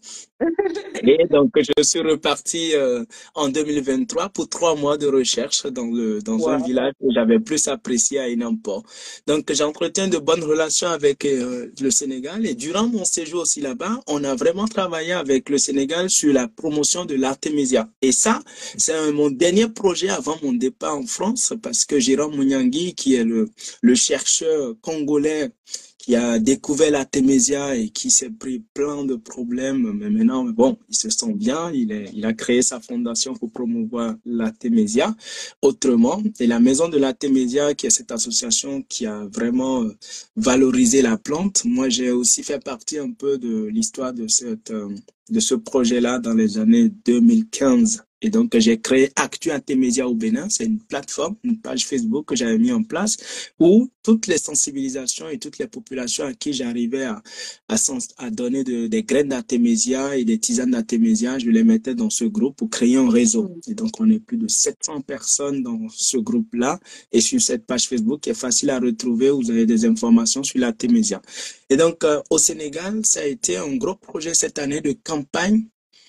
Et donc, je suis reparti euh, en deux mille vingt-trois pour trois mois de recherche dans, le, dans wow. un village que j'avais plus apprécié à Inamport. Donc, j'entretiens de bonnes relations avec euh, le Sénégal et durant mon séjour aussi là-bas, on a vraiment travaillé avec le Sénégal sur la promotion de l'artémisia. Et ça, c'est mon dernier projet avant mon départ en France parce que Jérôme Mouniangui, qui est le, le chercheur congolais qui a découvert l'artémisia et qui s'est pris plein de problèmes, mais maintenant, bon, il se sent bien, il, est, il a créé sa fondation pour promouvoir l'artémisia autrement. Et la Maison de l'artémisia, qui est cette association qui a vraiment valorisé la plante, moi, j'ai aussi fait partie un peu de l'histoire de cette, de ce projet-là dans les années deux mille quinze. Et donc, j'ai créé Actu Artémisia au Bénin. C'est une plateforme, une page Facebook que j'avais mis en place où toutes les sensibilisations et toutes les populations à qui j'arrivais à, à, à donner de, des graines d'artémisia et des tisanes d'artémisia, je les mettais dans ce groupe pour créer un réseau. Et donc, on est plus de sept cents personnes dans ce groupe-là. Et sur cette page Facebook qui est facile à retrouver, vous avez des informations sur l'artémisia. Et donc, euh, au Sénégal, ça a été un gros projet cette année de campagne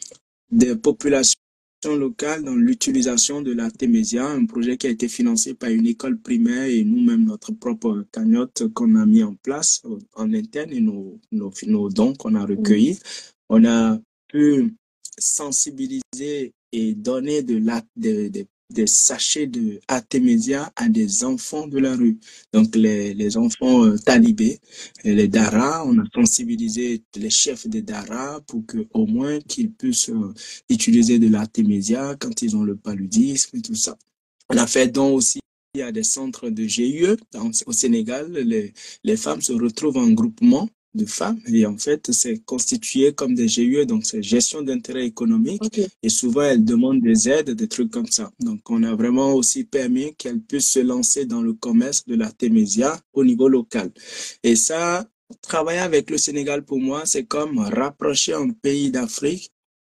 de population locale dans l'utilisation de l'artémisia, un projet qui a été financé par une école primaire et nous-mêmes notre propre cagnotte qu'on a mis en place en interne et nos, nos, nos dons qu'on a recueillis. Mmh. On a pu sensibiliser et donner de la, de, de, des sachets de artémisia à des enfants de la rue. Donc les, les enfants euh, talibés, les daras, on a sensibilisé les chefs des daras pour que au moins qu'ils puissent euh, utiliser de l'artémisia quand ils ont le paludisme et tout ça. On a fait don aussi à des centres de G I E dans, au Sénégal. Les, les femmes se retrouvent en groupement de femmes et en fait c'est constitué comme des G I E, donc c'est gestion d'intérêt économique. Okay. Et souvent elles demandent des aides, des trucs comme ça. Donc on a vraiment aussi permis qu'elles puissent se lancer dans le commerce de l'artémisia au niveau local. Et ça, travailler avec le Sénégal pour moi, c'est comme rapprocher un pays d'Afrique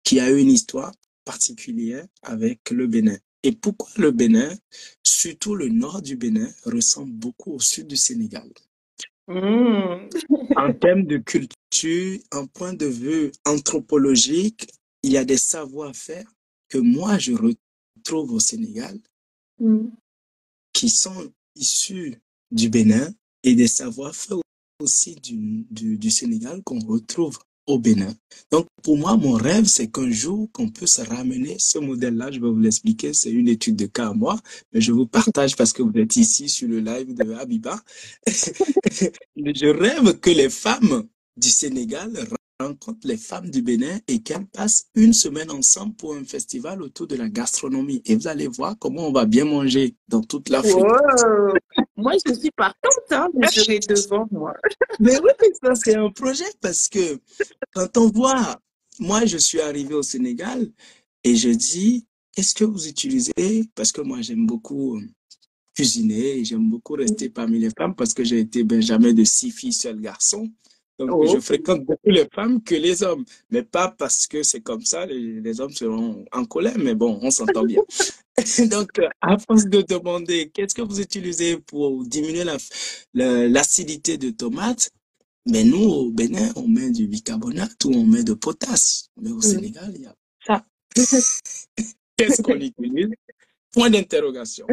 qui a une histoire particulière avec le Bénin. Et pourquoi le Bénin, surtout le nord du Bénin, ressemble beaucoup au sud du Sénégal? Mmh. En termes de culture, en point de vue anthropologique, il y a des savoir-faire que moi je retrouve au Sénégal, Mmh. qui sont issus du Bénin, et des savoir-faire aussi du, du, du Sénégal qu'on retrouve au Bénin. Donc, pour moi, mon rêve, c'est qu'un jour, qu'on puisse ramener ce modèle-là. Je vais vous l'expliquer. C'est une étude de cas à moi, mais je vous partage parce que vous êtes ici sur le live de Habiba. Je rêve que les femmes du Sénégal rencontrent les femmes du Bénin et qu'elles passent une semaine ensemble pour un festival autour de la gastronomie. Et vous allez voir comment on va bien manger dans toute l'Afrique. Wow. Moi, je suis partante, hein, je serai devant moi. Mais oui, ça c'est un projet parce que quand on voit, moi je suis arrivé au Sénégal et je dis, qu'est-ce que vous utilisez? Parce que moi j'aime beaucoup cuisiner et j'aime beaucoup rester parmi les femmes parce que j'ai été benjamin de six filles, seul garçon. Donc Oh. je fréquente beaucoup les femmes que les hommes, mais pas parce que c'est comme ça, les, les hommes seront en colère, mais bon, on s'entend bien. Donc, à force de demander qu'est-ce que vous utilisez pour diminuer la, la, l'acidité de tomates, mais nous, au Bénin, on met du bicarbonate ou on met de potasse. Mais au Sénégal, il y a ça. Qu'est-ce qu'on utilise? Point d'interrogation.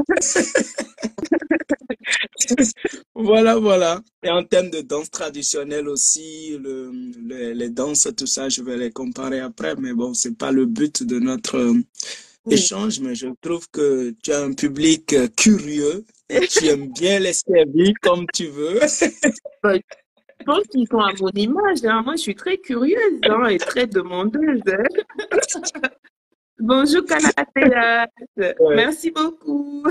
Voilà, voilà. Et en termes de danse traditionnelle aussi, le, le, les danses, tout ça, je vais les comparer après, mais bon, c'est pas le but de notre euh, oui. échange, mais je trouve que tu as un public euh, curieux et tu aimes bien les servir comme tu veux. Je pense qu'ils sont à mon image. Hein. Moi, je suis très curieuse hein, et très demandeuse. Hein. Bonjour, Kalatea. Ouais. Merci beaucoup.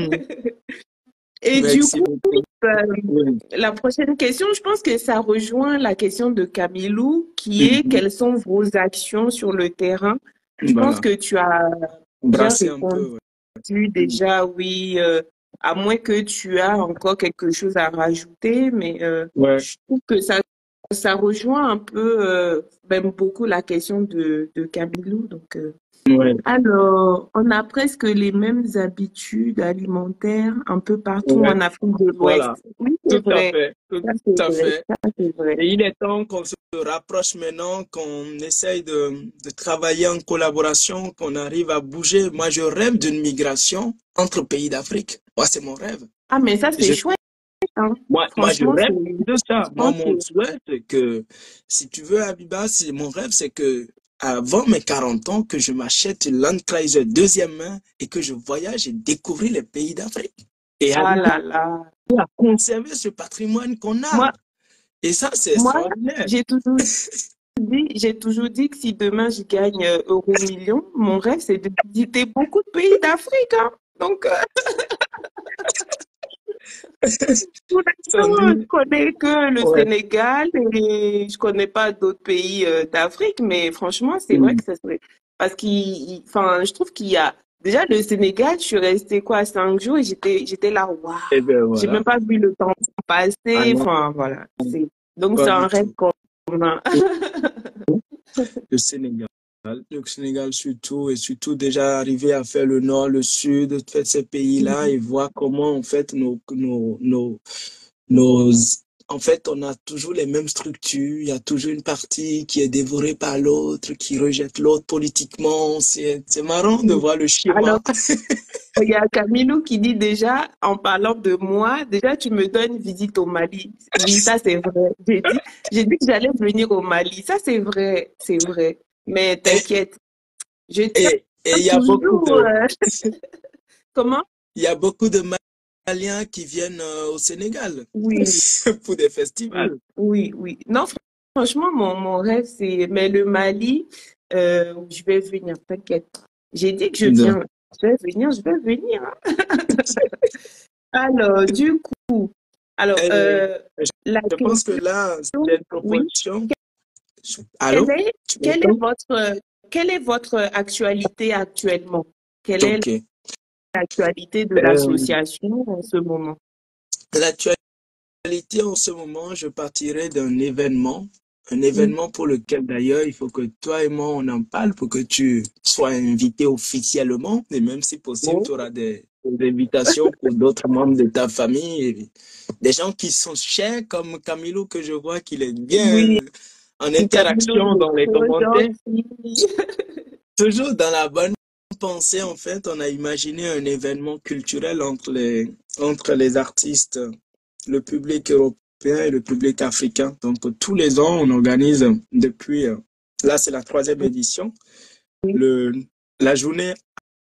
Et Merci du coup, euh, oui. la prochaine question, je pense que ça rejoint la question de Camilou, qui est mm-hmm. quelles sont vos actions sur le terrain? Je voilà. pense que tu as bien répondu ouais. déjà, oui. Euh, à moins que tu as encore quelque chose à rajouter, mais euh, ouais. je trouve que ça, ça rejoint un peu, euh, même beaucoup la question de, de Camilou. Donc, euh, ouais. Alors, on a presque les mêmes habitudes alimentaires un peu partout ouais. en Afrique de l'Ouest. Voilà. Oui, tout vrai. à fait. Tout, ça, tout à vrai. fait. Ça, vrai. Et il est temps qu'on se rapproche maintenant, qu'on essaye de, de travailler en collaboration, qu'on arrive à bouger. Moi, je rêve d'une migration entre pays d'Afrique. Moi, c'est mon rêve. Ah, mais ça, c'est je... chouette. Hein. Moi, moi, je rêve de ça. Moi, mon souhait, c'est que, si tu veux, Habiba, mon rêve, c'est que avant mes quarante ans, que je m'achète une Land Cruiser deuxième main et que je voyage et découvrir les pays d'Afrique. Et ah là là. à conserver ce patrimoine qu'on a. Moi, et ça, c'est moi, extraordinaire. J'ai toujours dit, j'ai toujours dit que si demain je gagne euh, euro million, mon rêve, c'est de visiter beaucoup de pays d'Afrique. Hein. Donc, euh... pour l'instant, je connais que le ouais. Sénégal et je connais pas d'autres pays euh, d'Afrique, mais franchement, c'est mmh. vrai que ça serait... Parce qu'il... Enfin, je trouve qu'il y a... Déjà, le Sénégal, je suis restée quoi, cinq jours et j'étais j'étais là, waouh ben voilà. J'ai même pas vu le temps passer. Ah, enfin, voilà. Donc, c'est un rêve commun. Le Sénégal. Le Sénégal surtout, et surtout déjà arriver à faire le nord, le sud, faire ces pays-là mm-hmm. et voir comment en fait nos, nos, nos, nos, en fait on a toujours les mêmes structures, il y a toujours une partie qui est dévorée par l'autre, qui rejette l'autre politiquement, c'est marrant de voir le schéma. Alors, il y a Camilou qui dit déjà, en parlant de moi, déjà tu me donnes visite au Mali. Oui, ça c'est vrai. J'ai dit, j'ai dit que j'allais venir au Mali, ça c'est vrai, c'est vrai. Mais t'inquiète, je tiens et il y a beaucoup de... Euh... Comment? Il y a beaucoup de Maliens qui viennent euh, au Sénégal oui. pour des festivals. Oui, oui. Non, franchement, mon, mon rêve, c'est... Mais le Mali, euh, je vais venir, t'inquiète. J'ai dit que je viens. Non. Je vais venir, je vais venir. Alors, du coup... Alors, euh, euh, je, la je pense que là, c'est une proposition... Oui. Allô? Quelle est, quelle, est votre, quelle est votre actualité actuellement? Quelle okay. est l'actualité de euh, l'association en ce moment? L'actualité en ce moment, je partirai d'un événement Un événement pour lequel d'ailleurs il faut que toi et moi on en parle pour que tu sois invité officiellement et même si possible tu auras des, des invitations pour d'autres membres de ta famille et des gens qui sont chers comme Camilo que je vois qu'il est bien Oui, en interaction dans les commentaires. gentil. Toujours dans la bonne pensée en fait on a imaginé un événement culturel entre les, entre les artistes, le public européen et le public africain. Donc, tous les ans, on organise depuis, là, c'est la troisième édition, le, la journée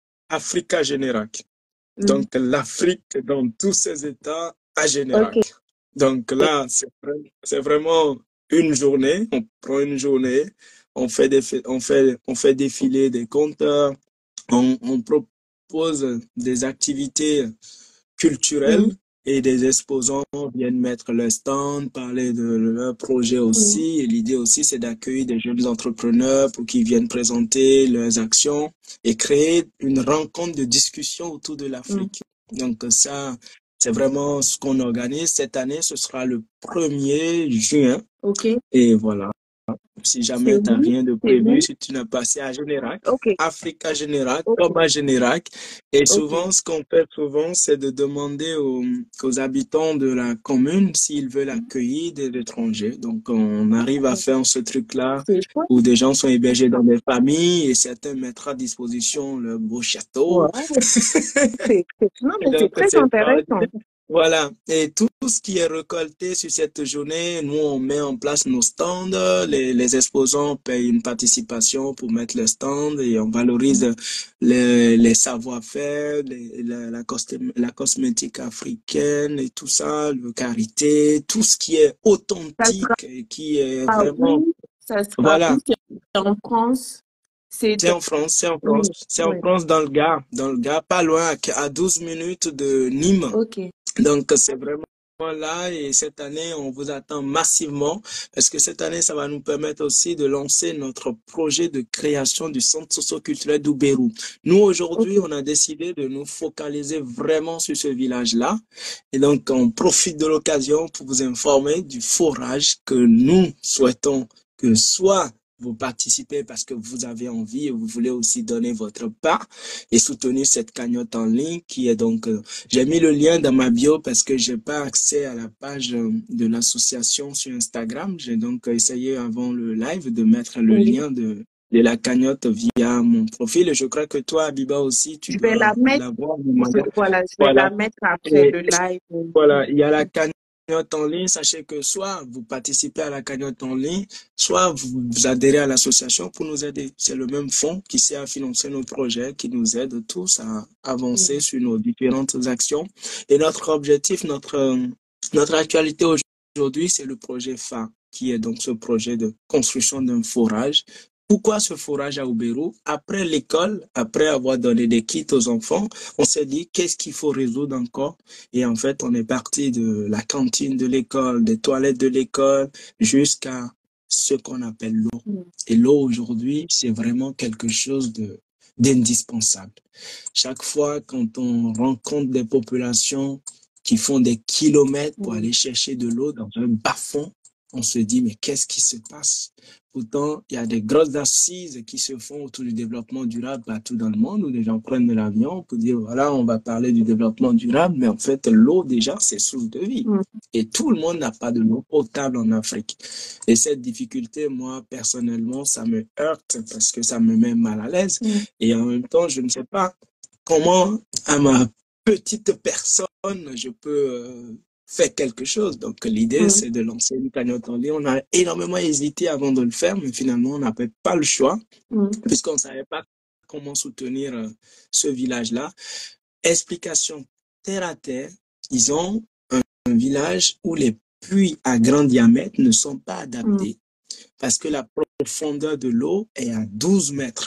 Africa Générac. Mm. Donc, l'Afrique dans tous ses états à Générac. Okay. Donc, là, c'est vraiment une journée. On prend une journée, on fait, des, on fait, on fait défiler des compteurs, on, on propose des activités culturelles. Mm. Et des exposants viennent mettre leur stand, parler de leur projet aussi. Mmh. Et l'idée aussi, c'est d'accueillir des jeunes entrepreneurs pour qu'ils viennent présenter leurs actions et créer une rencontre de discussion autour de l'Afrique. Mmh. Donc ça, c'est vraiment ce qu'on organise. Cette année, ce sera le premier juin. Okay. Et voilà. Si jamais tu n'as rien de prévu, si tu n'as passé à Générac, okay. Africa Générac, okay. comme à Générac. Et souvent, okay. ce qu'on fait souvent, c'est de demander aux, aux habitants de la commune s'ils veulent accueillir des étrangers. Donc, on arrive à faire ce truc-là où des gens sont hébergés dans des familles et certains mettent à disposition leur beau château. Ouais. c'est très intéressant. Voilà, et tout ce qui est récolté sur cette journée, nous on met en place nos stands, les, les exposants payent une participation pour mettre le stand et on valorise les, les savoir-faire, la, la, la cosmétique africaine et tout ça, le karité, tout ce qui est authentique et qui est vraiment... Où? Ça sera voilà. En France. C'est en France, c'est en France, oui, c'est oui. en France dans le Gard, dans le Gard, pas loin, à douze minutes de Nîmes. Okay. Donc, c'est vraiment là et cette année, on vous attend massivement parce que cette année, ça va nous permettre aussi de lancer notre projet de création du centre socio-culturel d'Oubérou. Nous, aujourd'hui, okay. on a décidé de nous focaliser vraiment sur ce village-là et donc, on profite de l'occasion pour vous informer du forage que nous souhaitons que soit vous participez parce que vous avez envie et vous voulez aussi donner votre part et soutenir cette cagnotte en ligne qui est donc, euh, j'ai mis le lien dans ma bio parce que j'ai pas accès à la page euh, de l'association sur Instagram. J'ai donc essayé avant le live de mettre le oui. lien de, de la cagnotte via mon profil et je crois que toi, Abiba aussi, tu je dois vais la mettre, la voir. Je, voilà, je vais voilà. la mettre après et, le live. Voilà, il y a la cagnotte en ligne, sachez que soit vous participez à la cagnotte en ligne, soit vous, vous adhérez à l'association pour nous aider. C'est le même fonds qui sert à financer nos projets, qui nous aide tous à avancer mmh. sur nos différentes actions. Et notre objectif, notre, notre actualité aujourd'hui, c'est le projet phare, qui est donc ce projet de construction d'un forage. Pourquoi ce forage à Oubérou? Après l'école, après avoir donné des kits aux enfants, on s'est dit qu'est-ce qu'il faut résoudre encore? Et en fait, on est parti de la cantine de l'école, des toilettes de l'école, jusqu'à ce qu'on appelle l'eau. Mmh. Et l'eau aujourd'hui, c'est vraiment quelque chose de d'indispensable. Chaque fois quand on rencontre des populations qui font des kilomètres pour mmh. aller chercher de l'eau dans un bas-fond, on se dit, mais qu'est-ce qui se passe? Pourtant, il y a des grosses assises qui se font autour du développement durable partout dans le monde où les gens prennent de l'avion pour dire, voilà, on va parler du développement durable, mais en fait, l'eau, déjà, c'est source de vie. Mmh. Et tout le monde n'a pas de l'eau potable en Afrique. Et cette difficulté, moi, personnellement, ça me heurte parce que ça me met mal à l'aise. Mmh. Et en même temps, je ne sais pas comment, à ma petite personne, je peux... Euh, faire quelque chose. Donc, l'idée, mmh. c'est de lancer une cagnotte en ligne. On a énormément hésité avant de le faire, mais finalement, on n'avait pas le choix, mmh. puisqu'on ne savait pas comment soutenir euh, ce village-là. Explication terre à terre, ils ont un, un village où les puits à grand diamètre ne sont pas adaptés, mmh. parce que la profondeur de l'eau est à douze mètres.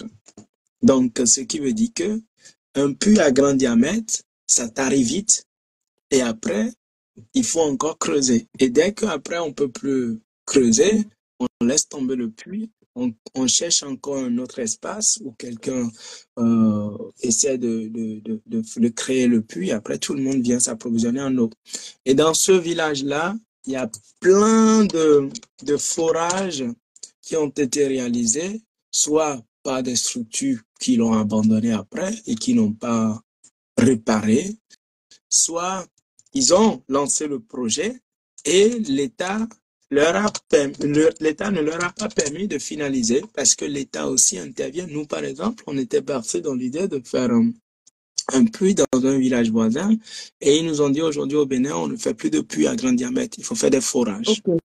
Donc, ce qui veut dire que un puits à grand diamètre, ça tarit vite, et après, il faut encore creuser. Et dès qu'après, on ne peut plus creuser, on laisse tomber le puits, on, on cherche encore un autre espace où quelqu'un euh, essaie de, de, de, de, de créer le puits. Après, tout le monde vient s'approvisionner en eau. Et dans ce village-là, il y a plein de, de forages qui ont été réalisés, soit par des structures qui l'ont abandonné après et qui n'ont pas réparé, soit ils ont lancé le projet et l'État leur a l'État ne leur a pas permis de finaliser parce que l'État aussi intervient. Nous, par exemple, on était partis dans l'idée de faire un, un puits dans un village voisin et ils nous ont dit aujourd'hui au Bénin, on ne fait plus de puits à grand diamètre, il faut faire des forages. Okay.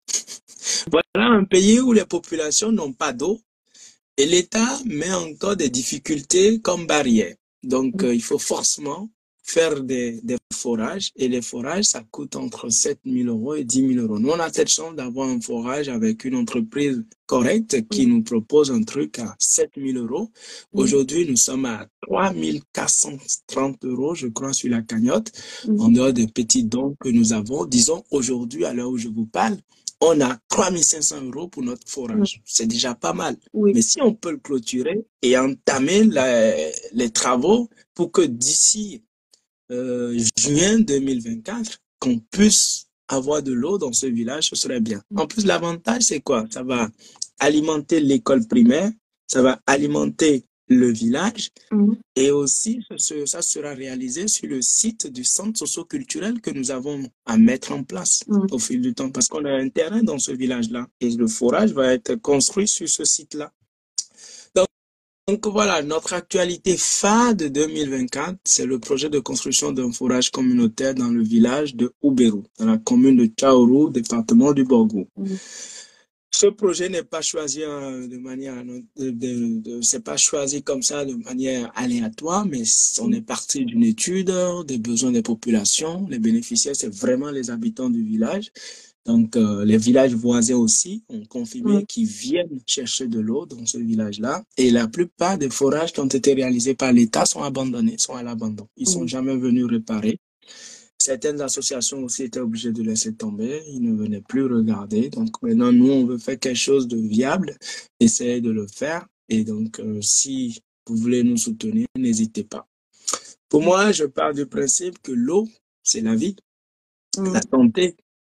Voilà un pays où les populations n'ont pas d'eau et l'État met encore des difficultés comme barrière. Donc, euh, il faut forcément faire des, des forages et les forages, ça coûte entre sept mille euros et dix mille euros. Nous, on a cette chance d'avoir un forage avec une entreprise correcte qui nous propose un truc à sept mille euros. Aujourd'hui, nous sommes à trois mille quatre cent trente euros, je crois, sur la cagnotte, en dehors des petits dons que nous avons. Disons, aujourd'hui, à l'heure où je vous parle, on a trois mille cinq cents euros pour notre forage. C'est déjà pas mal. Oui. Mais si on peut le clôturer et entamer la, les travaux pour que d'ici euh, juin deux mille vingt-quatre, qu'on puisse avoir de l'eau dans ce village, ce serait bien. En plus, l'avantage, c'est quoi? Ça va alimenter l'école primaire, ça va alimenter le village mmh. et aussi, ce, ça sera réalisé sur le site du centre socio-culturel que nous avons à mettre en place mmh. au fil du temps parce qu'on a un terrain dans ce village-là et le forage va être construit sur ce site-là. Donc, donc voilà, notre actualité phare de deux mille vingt-quatre, c'est le projet de construction d'un forage communautaire dans le village de Oubérou, dans la commune de Tchaourou, département du Borgou. Mmh. Ce projet n'est pas choisi de manière, de, de, de, c'est pas choisi comme ça de manière aléatoire, mais on est parti d'une étude des besoins des populations. Les bénéficiaires, c'est vraiment les habitants du village. Donc, euh, les villages voisins aussi ont confirmé mmh. qu'ils viennent chercher de l'eau dans ce village-là. Et la plupart des forages qui ont été réalisés par l'État sont abandonnés, sont à l'abandon. Ils mmh. sont jamais venus réparer. Certaines associations aussi étaient obligées de laisser tomber. Ils ne venaient plus regarder. Donc maintenant, nous, on veut faire quelque chose de viable, essayer de le faire. Et donc, euh, si vous voulez nous soutenir, n'hésitez pas. Pour moi, je pars du principe que l'eau, c'est la vie. Mmh. La santé,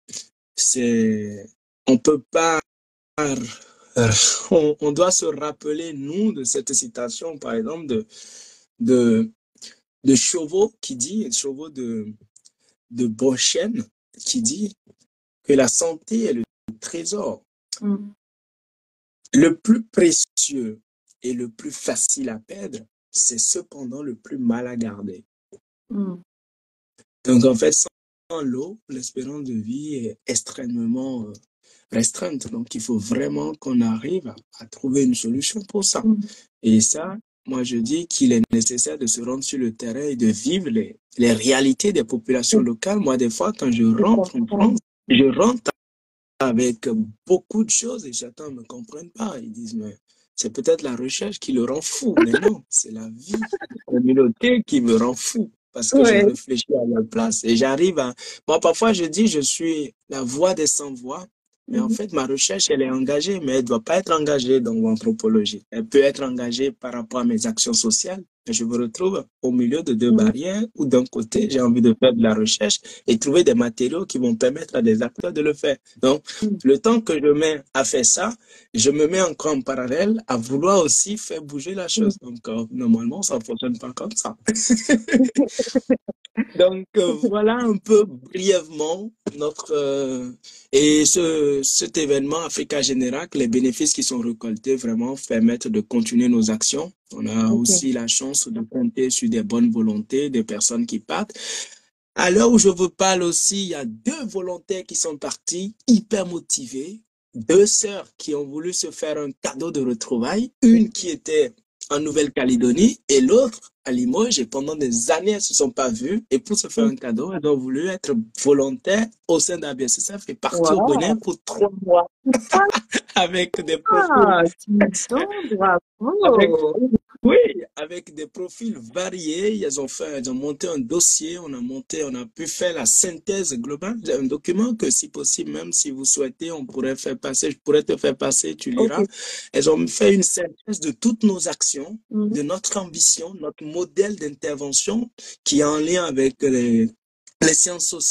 c'est... On peut pas... On, on doit se rappeler, nous, de cette citation, par exemple, de, de, de Chauveau qui dit, Chauveau de... de Beauchesne qui dit que la santé est le trésor mm. le plus précieux et le plus facile à perdre, c'est cependant le plus mal à garder. Mm. Donc en fait, sans l'eau, l'espérance de vie est extrêmement euh, restreinte. Donc il faut vraiment qu'on arrive à, à trouver une solution pour ça. Mm. Et ça, moi, je dis qu'il est nécessaire de se rendre sur le terrain et de vivre les, les réalités des populations locales. Moi, des fois, quand je rentre en France, je rentre avec beaucoup de choses et certains ne me comprennent pas. Ils disent, mais c'est peut-être la recherche qui le rend fou. Mais non, c'est la vie communautaire qui me rend fou parce que ouais. je réfléchis à leur place. Et j'arrive à... Moi, parfois, je dis, je suis la voix des sans-voix. Mais en fait, ma recherche, elle est engagée, mais elle ne doit pas être engagée dans l'anthropologie. Elle peut être engagée par rapport à mes actions sociales. Mais je me retrouve au milieu de deux mmh. barrières où d'un côté, j'ai envie de faire de la recherche et trouver des matériaux qui vont permettre à des acteurs de le faire. Donc, mmh. le temps que je mets à faire ça, je me mets encore en parallèle à vouloir aussi faire bouger la chose. Mmh. Donc, euh, normalement, ça ne fonctionne pas comme ça. Donc, euh, voilà un peu brièvement notre... Euh, et ce, cet événement Africa Générac, les bénéfices qui sont récoltés vraiment permettent de continuer nos actions. On a okay. aussi la chance de compter sur des bonnes volontés, des personnes qui partent. À l'heure où je vous parle aussi, il y a deux volontaires qui sont partis, hyper motivés. Deux sœurs qui ont voulu se faire un cadeau de retrouvailles. Une qui était en Nouvelle-Calédonie et l'autre à Limoges. Et pendant des années, elles ne se sont pas vues. Et pour se faire un cadeau, elles ont voulu être volontaires au sein d'A B S S F et partir wow. au Bénin pour trois mois. Avec des profils. Ah, bravo. Avec, oui, avec des profils variés. Elles ont fait, elles ont monté un dossier. On a monté, on a pu faire la synthèse globale. Un document que, si possible, même si vous souhaitez, on pourrait faire passer, je pourrais te faire passer, tu liras. Okay. Elles ont fait une synthèse de toutes nos actions, mm-hmm. de notre ambition, notre modèle d'intervention qui est en lien avec les, les sciences sociales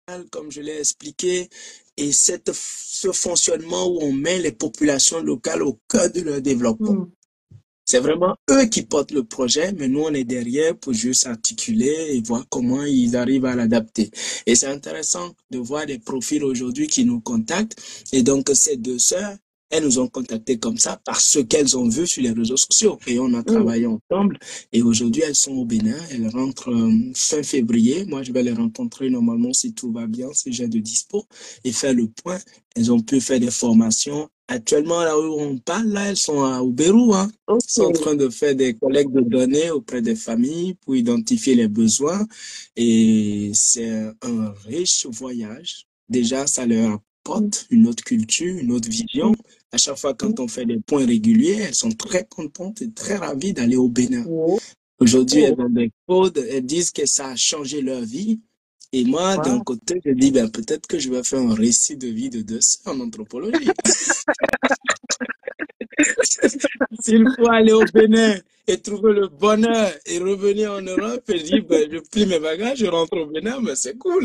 comme je l'ai expliqué, et cette, ce fonctionnement où on met les populations locales au cœur de leur développement. Mm. C'est vraiment eux qui portent le projet, mais nous, on est derrière pour juste articuler et voir comment ils arrivent à l'adapter. Et c'est intéressant de voir des profils aujourd'hui qui nous contactent. Et donc, ces deux sœurs, elles nous ont contactés comme ça parce qu'elles ont vu sur les réseaux sociaux. Et on a travaillé mmh. ensemble. Et aujourd'hui, elles sont au Bénin. Elles rentrent euh, fin février. Moi, je vais les rencontrer normalement si tout va bien, si j'ai de dispo, et faire le point. Elles ont pu faire des formations. Actuellement, là où on parle, là, elles sont à Ubéru, hein. Okay. Elles sont en train de faire des collectes de données auprès des familles pour identifier les besoins. Et c'est un riche voyage. Déjà, ça leur apporte une autre culture, une autre vision. À chaque fois, quand on fait des points réguliers, elles sont très contentes et très ravies d'aller au Bénin. Aujourd'hui, elles ont des codes, elles disent que ça a changé leur vie. Et moi, wow. d'un côté, je dis, ben, peut-être que je vais faire un récit de vie de deux sœurs en anthropologie. S'il faut aller au Bénin et trouver le bonheur et revenir en Europe et dire, ben, je plie mes bagages, je rentre au Bénin, mais c'est cool.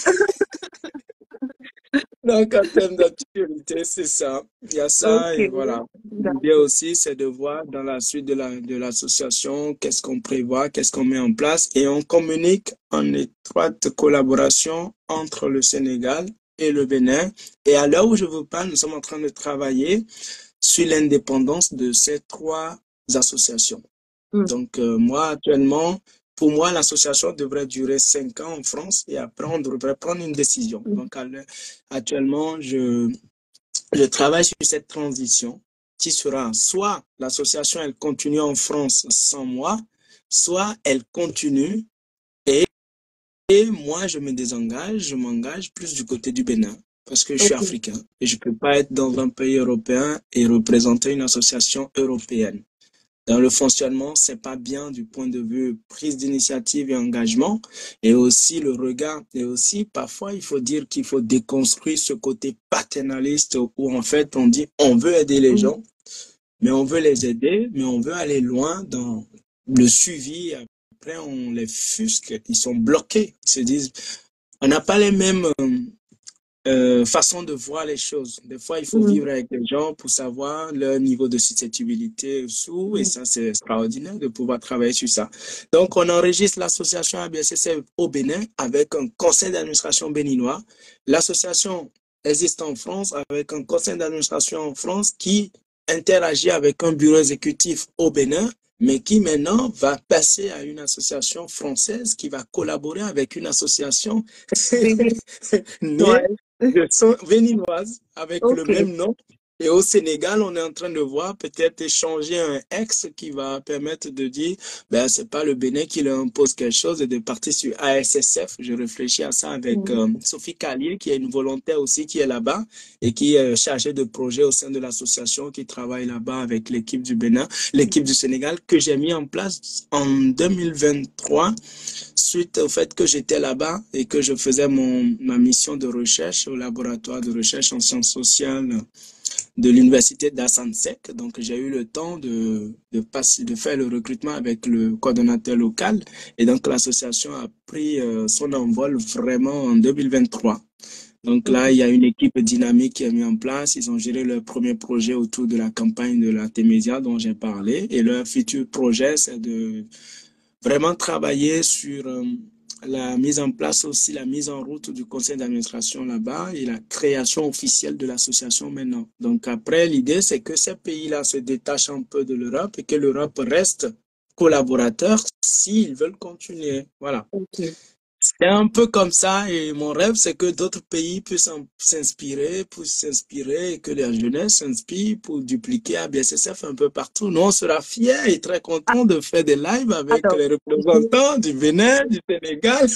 Donc, en termes d'actualité, c'est ça. Il y a ça okay. Et voilà. L'idée aussi, c'est de voir dans la suite de la, de l'association, qu'est-ce qu'on prévoit, qu'est-ce qu'on met en place. Et on communique en étroite collaboration entre le Sénégal et le Bénin. Et à l'heure où je vous parle, nous sommes en train de travailler sur l'indépendance de ces trois associations. Mm. Donc, euh, moi, actuellement, pour moi, l'association devrait durer cinq ans en France et après, on devrait prendre une décision. Mm. Donc, actuellement, je, je travaille sur cette transition qui sera soit l'association, elle continue en France sans moi, soit elle continue et, et moi, je me désengage, je m'engage plus du côté du Bénin parce que je suis okay. africain et je ne peux pas être dans un pays européen et représenter une association européenne. Dans le fonctionnement, c'est pas bien du point de vue prise d'initiative et engagement, et aussi le regard, et aussi parfois il faut dire qu'il faut déconstruire ce côté paternaliste où en fait on dit on veut aider les gens, mais on veut les aider, mais on veut aller loin dans le suivi. Après on les fusque, ils sont bloqués, ils se disent on n'a pas les mêmes euh, Euh, façon de voir les choses. Des fois, il faut mmh. vivre avec les gens pour savoir leur niveau de susceptibilité sous, mmh. et ça, c'est extraordinaire de pouvoir travailler sur ça. Donc, on enregistre l'association A B C C au Bénin avec un conseil d'administration béninois. L'association existe en France avec un conseil d'administration en France qui interagit avec un bureau exécutif au Bénin, mais qui maintenant va passer à une association française qui va collaborer avec une association née ouais. de son béninoise avec okay. le même nom. Et au Sénégal, on est en train de voir peut-être échanger un ex qui va permettre de dire, ben, c'est pas le Bénin qui leur impose quelque chose et de partir sur A S S F. Je réfléchis à ça avec mmh. euh, Sophie Callier, qui est une volontaire aussi, qui est là-bas et qui est chargée de projet au sein de l'association, qui travaille là-bas avec l'équipe du Bénin, l'équipe du Sénégal, que j'ai mis en place en deux mille vingt-trois, suite au fait que j'étais là-bas et que je faisais mon, ma mission de recherche au laboratoire de recherche en sciences sociales de l'université d'Assansec. Donc, j'ai eu le temps de, de, passer, de faire le recrutement avec le coordonnateur local. Et donc, l'association a pris euh, son envol vraiment en deux mille vingt-trois. Donc là, il y a une équipe dynamique qui est mise en place. Ils ont géré leur premier projet autour de la campagne de la Témésia dont j'ai parlé. Et leur futur projet, c'est de vraiment travailler sur euh, la mise en place aussi, la mise en route du conseil d'administration là-bas et la création officielle de l'association maintenant. Donc après, l'idée, c'est que ces pays-là se détachent un peu de l'Europe et que l'Europe reste collaborateur s'ils veulent continuer. Voilà. Okay. C'est un peu comme ça et mon rêve, c'est que d'autres pays puissent s'inspirer, puissent s'inspirer et que la jeunesse s'inspire pour dupliquer A B S S F un peu partout. Nous, on sera fiers et très contents de faire des lives avec Attends. les représentants du Bénin, du Sénégal.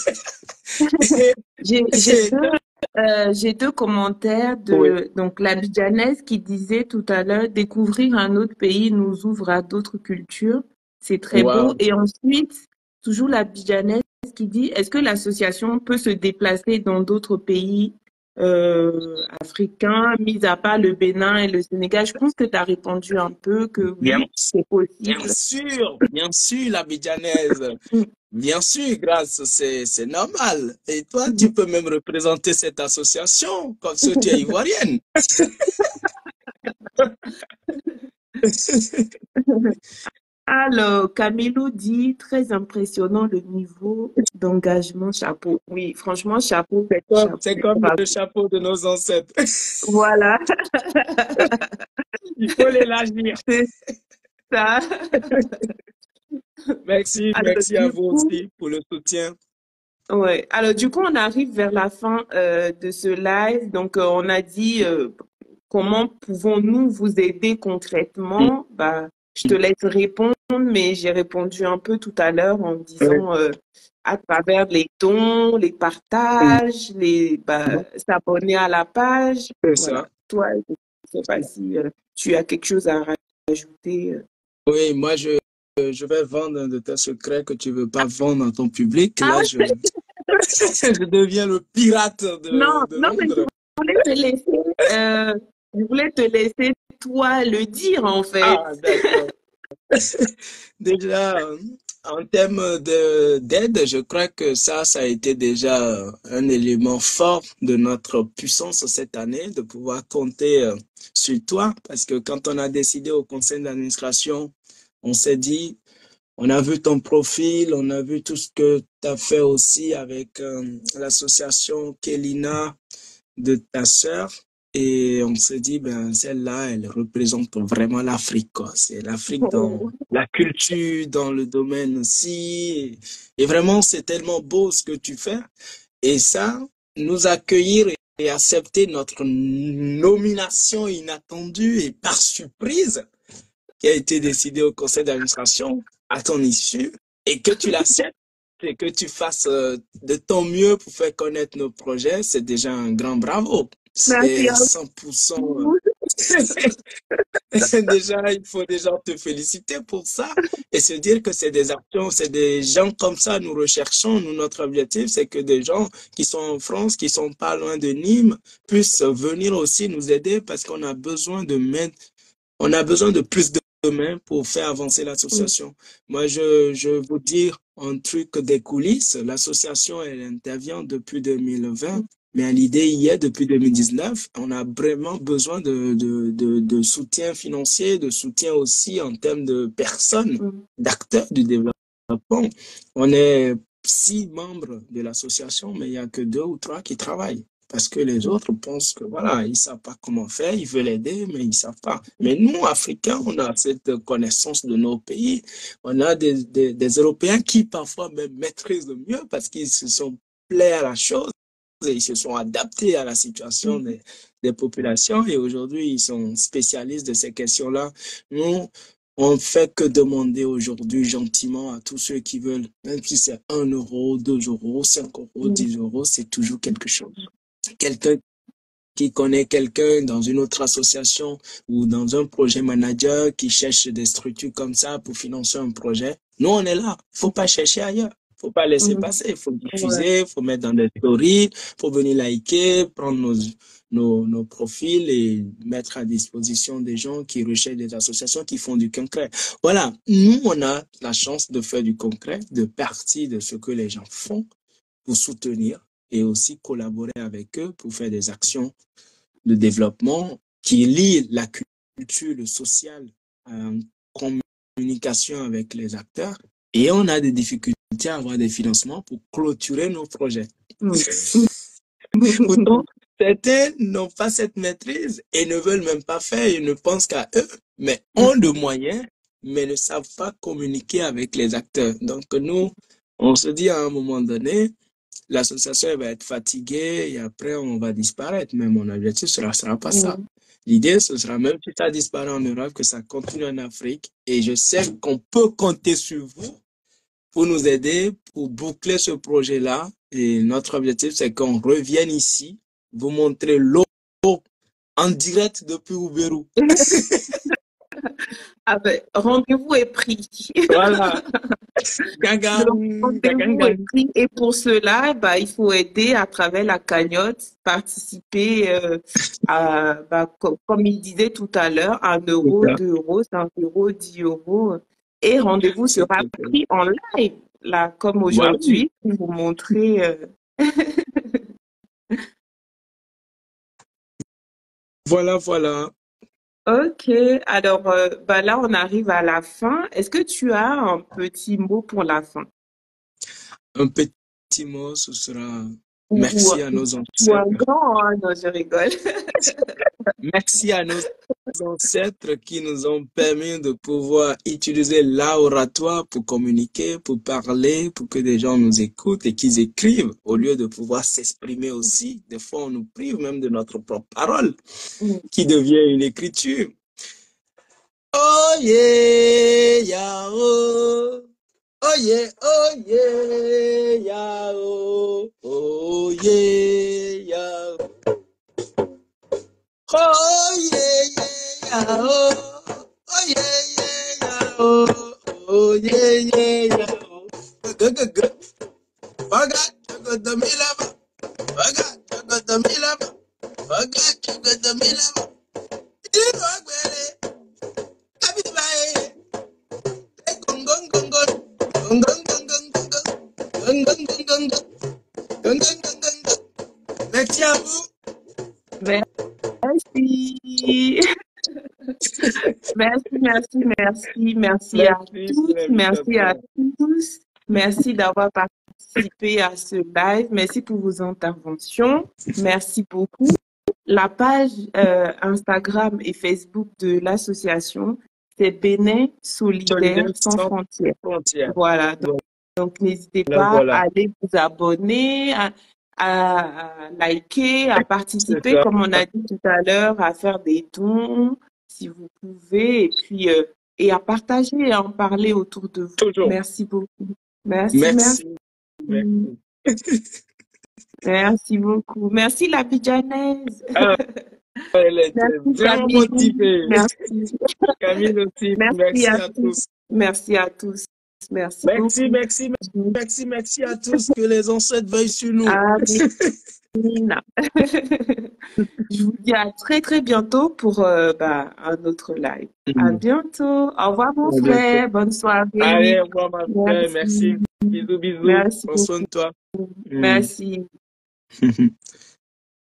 J'ai deux, euh, j'ai deux commentaires de oui. donc l'Abidjanaise qui disait tout à l'heure, découvrir un autre pays nous ouvre à d'autres cultures. C'est très wow. beau. Et ensuite, toujours l'Abidjanaise qui dit, est-ce que l'association peut se déplacer dans d'autres pays euh, africains, mis à part le Bénin et le Sénégal? Je pense que tu as répondu un peu que oui, c'est possible. Bien sûr, bien sûr, l'Abidjanaise. Bien sûr, grâce, c'est, c'est normal. Et toi, tu peux même représenter cette association, comme si tu es ivoirienne. Alors, Camilo dit, très impressionnant le niveau d'engagement, chapeau. Oui, franchement, chapeau, C'est comme, chapeau. c'est comme Bravo. le chapeau de nos ancêtres. Voilà, Il faut l'élargir. c'est ça. Merci, Alors, merci à du vous coup, aussi pour le soutien. ouais. Alors, du coup, on arrive vers la fin euh, de ce live. Donc, euh, on a dit euh, comment pouvons-nous vous aider Mm. concrètement? Bah, je te laisse répondre, mais j'ai répondu un peu tout à l'heure en Ouais. disant euh, à travers les dons, les Mm. partages, les bah, s'abonner à la page. C'est Voilà. ça. Toi, je ne sais pas si euh, tu as quelque chose à rajouter. euh. Oui, moi, je, je vais vendre un de tes secrets que tu veux pas vendre à ton public. Ah, Là, je, je deviens le pirate de, non, de non, mais je Londres. voulais te laisser, euh, je voulais te laisser toi le dire en fait. Ah, d'accord. Déjà, euh, en termes de d'aide, je crois que ça, ça a été déjà euh, un élément fort de notre puissance cette année, de pouvoir compter euh, sur toi, parce que quand on a décidé au conseil d'administration, on s'est dit, on a vu ton profil, on a vu tout ce que tu as fait aussi avec euh, l'association Kelina de ta sœur. Et on s'est dit, ben, celle-là, elle représente vraiment l'Afrique, quoi. C'est l'Afrique dans la culture, dans le domaine aussi. Et vraiment, c'est tellement beau ce que tu fais. Et ça, nous accueillir et accepter notre nomination inattendue et par surprise qui a été décidée au conseil d'administration à ton issue et que tu l'acceptes et que tu fasses euh, de ton mieux pour faire connaître nos projets, c'est déjà un grand bravo. Merci C'est à cent pour cent. vous. Déjà, il faut déjà te féliciter pour ça et se dire que c'est des actions, c'est des gens comme ça, nous recherchons. Nous, notre objectif, c'est que des gens qui sont en France, qui sont pas loin de Nîmes, puissent venir aussi nous aider parce qu'on a besoin de mettre, on a besoin de plus de mains pour faire avancer l'association. Moi, je, je veux vous dire un truc des coulisses. L'association, elle intervient depuis deux mille vingt. Mais l'idée y est depuis deux mille dix-neuf. On a vraiment besoin de, de, de, de soutien financier, de soutien aussi en termes de personnes, d'acteurs du développement. On est six membres de l'association, mais il n'y a que deux ou trois qui travaillent. Parce que les autres pensent que voilà, ils savent pas comment faire, ils veulent aider, mais ils savent pas. Mais nous, Africains, on a cette connaissance de nos pays. On a des, des, des Européens qui parfois même maîtrisent le mieux parce qu'ils se sont plaît à la chose et ils se sont adaptés à la situation des, des populations et aujourd'hui, ils sont spécialistes de ces questions-là. Nous, on fait que demander aujourd'hui gentiment à tous ceux qui veulent, même si c'est un euro, deux euros, cinq euros, dix euros, c'est toujours quelque chose. Quelqu'un qui connaît quelqu'un dans une autre association ou dans un projet manager qui cherche des structures comme ça pour financer un projet, nous, on est là. Faut pas chercher ailleurs. Faut pas laisser passer. Faut diffuser, faut mettre dans des stories, faut venir liker, prendre nos, nos, nos profils et mettre à disposition des gens qui recherchent des associations qui font du concret. Voilà. Nous, on a la chance de faire du concret, de partir de ce que les gens font pour soutenir et aussi collaborer avec eux pour faire des actions de développement qui lient la culture, le social en communication avec les acteurs. Et on a des difficultés à avoir des financements pour clôturer nos projets. Pourtant, certains n'ont pas cette maîtrise et ne veulent même pas faire, ils ne pensent qu'à eux, mais ont de moyens, mais ne savent pas communiquer avec les acteurs. Donc nous, on se dit à un moment donné, l'association va être fatiguée et après on va disparaître. Mais mon objectif ne sera, sera pas ça. L'idée, ce sera même si ça disparaît en Europe, que ça continue en Afrique. Et je sais qu'on peut compter sur vous pour nous aider, pour boucler ce projet-là. Et notre objectif, c'est qu'on revienne ici, vous montrer l'eau en direct depuis Uberu. Ah ben, rendez-vous est pris. Voilà. Rendez-vous est pris. Et pour cela, bah, il faut aider à travers la cagnotte, participer euh, à, bah, comme, comme il disait tout à l'heure, un euro, deux euros, cinq euros, dix euros. Et rendez-vous sera pris en live. là, comme Ouais. aujourd'hui, pour vous montrer. euh, Voilà, voilà. Ok, alors euh, bah là, on arrive à la fin. Est-ce que tu as un petit mot pour la fin? Un petit mot, ce sera Ou, ou, merci à nos ou un ancêtres. grand, hein? Non, je rigole. Merci à nos ancêtres qui nous ont permis de pouvoir utiliser l'oratoire pour communiquer, pour parler, pour que des gens nous écoutent et qu'ils écrivent au lieu de pouvoir s'exprimer aussi. Des fois, on nous prive même de notre propre parole Mm. qui devient une écriture. Oh yeah, yeah, oh. Oh yeah, oh yeah, yeah, oh. Oh yeah, yeah. Oh yeah, yeah, yeah, oh. Oh yeah, yeah, yeah, oh. Oh yeah, yeah, yeah, oh. Go, go, go. Baga, chago the milama. Baga, chago the milama. Baga, chago the milama. Dino agwele. Abibaye. Gong, gong, gong, gong. Gong, gong, gong, gong, gong, gong. Gong, gong, gong, gong, gong. Gong, gong, gong, gong, gong. Merci à vous. Merci. Merci, merci, merci, merci à Merci tous, pour merci à l'invitation. tous, merci d'avoir participé à ce live, merci pour vos interventions, merci beaucoup. La page euh, Instagram et Facebook de l'association, c'est Bénin Solidaire Solidaire sans sans frontières. frontières. Voilà, donc, donc n'hésitez Voilà, pas voilà. à aller vous abonner, à, à, à liker, à C'est participer, ça. comme on a dit tout à l'heure, à faire des dons si vous pouvez, et puis euh, et à partager et à en parler autour de vous. Toujours. Merci beaucoup. Merci, merci. Merci. Merci. Merci beaucoup. Merci la Bidjanaise. Ah, elle était Merci vraiment Camille. motivée. Merci. Camille aussi. Merci Merci à à tous. tous. Merci à tous. Merci Merci, beaucoup. merci, merci, merci à tous. Que les ancêtres veillent sur nous. Amina. Je vous dis à très très bientôt pour euh, bah, un autre live. À bientôt. Au revoir mon À frère. Bonne soirée. Allez, au revoir ma frère. Merci. Merci. Bisous, bisous. Merci Prends soin de toi. Merci.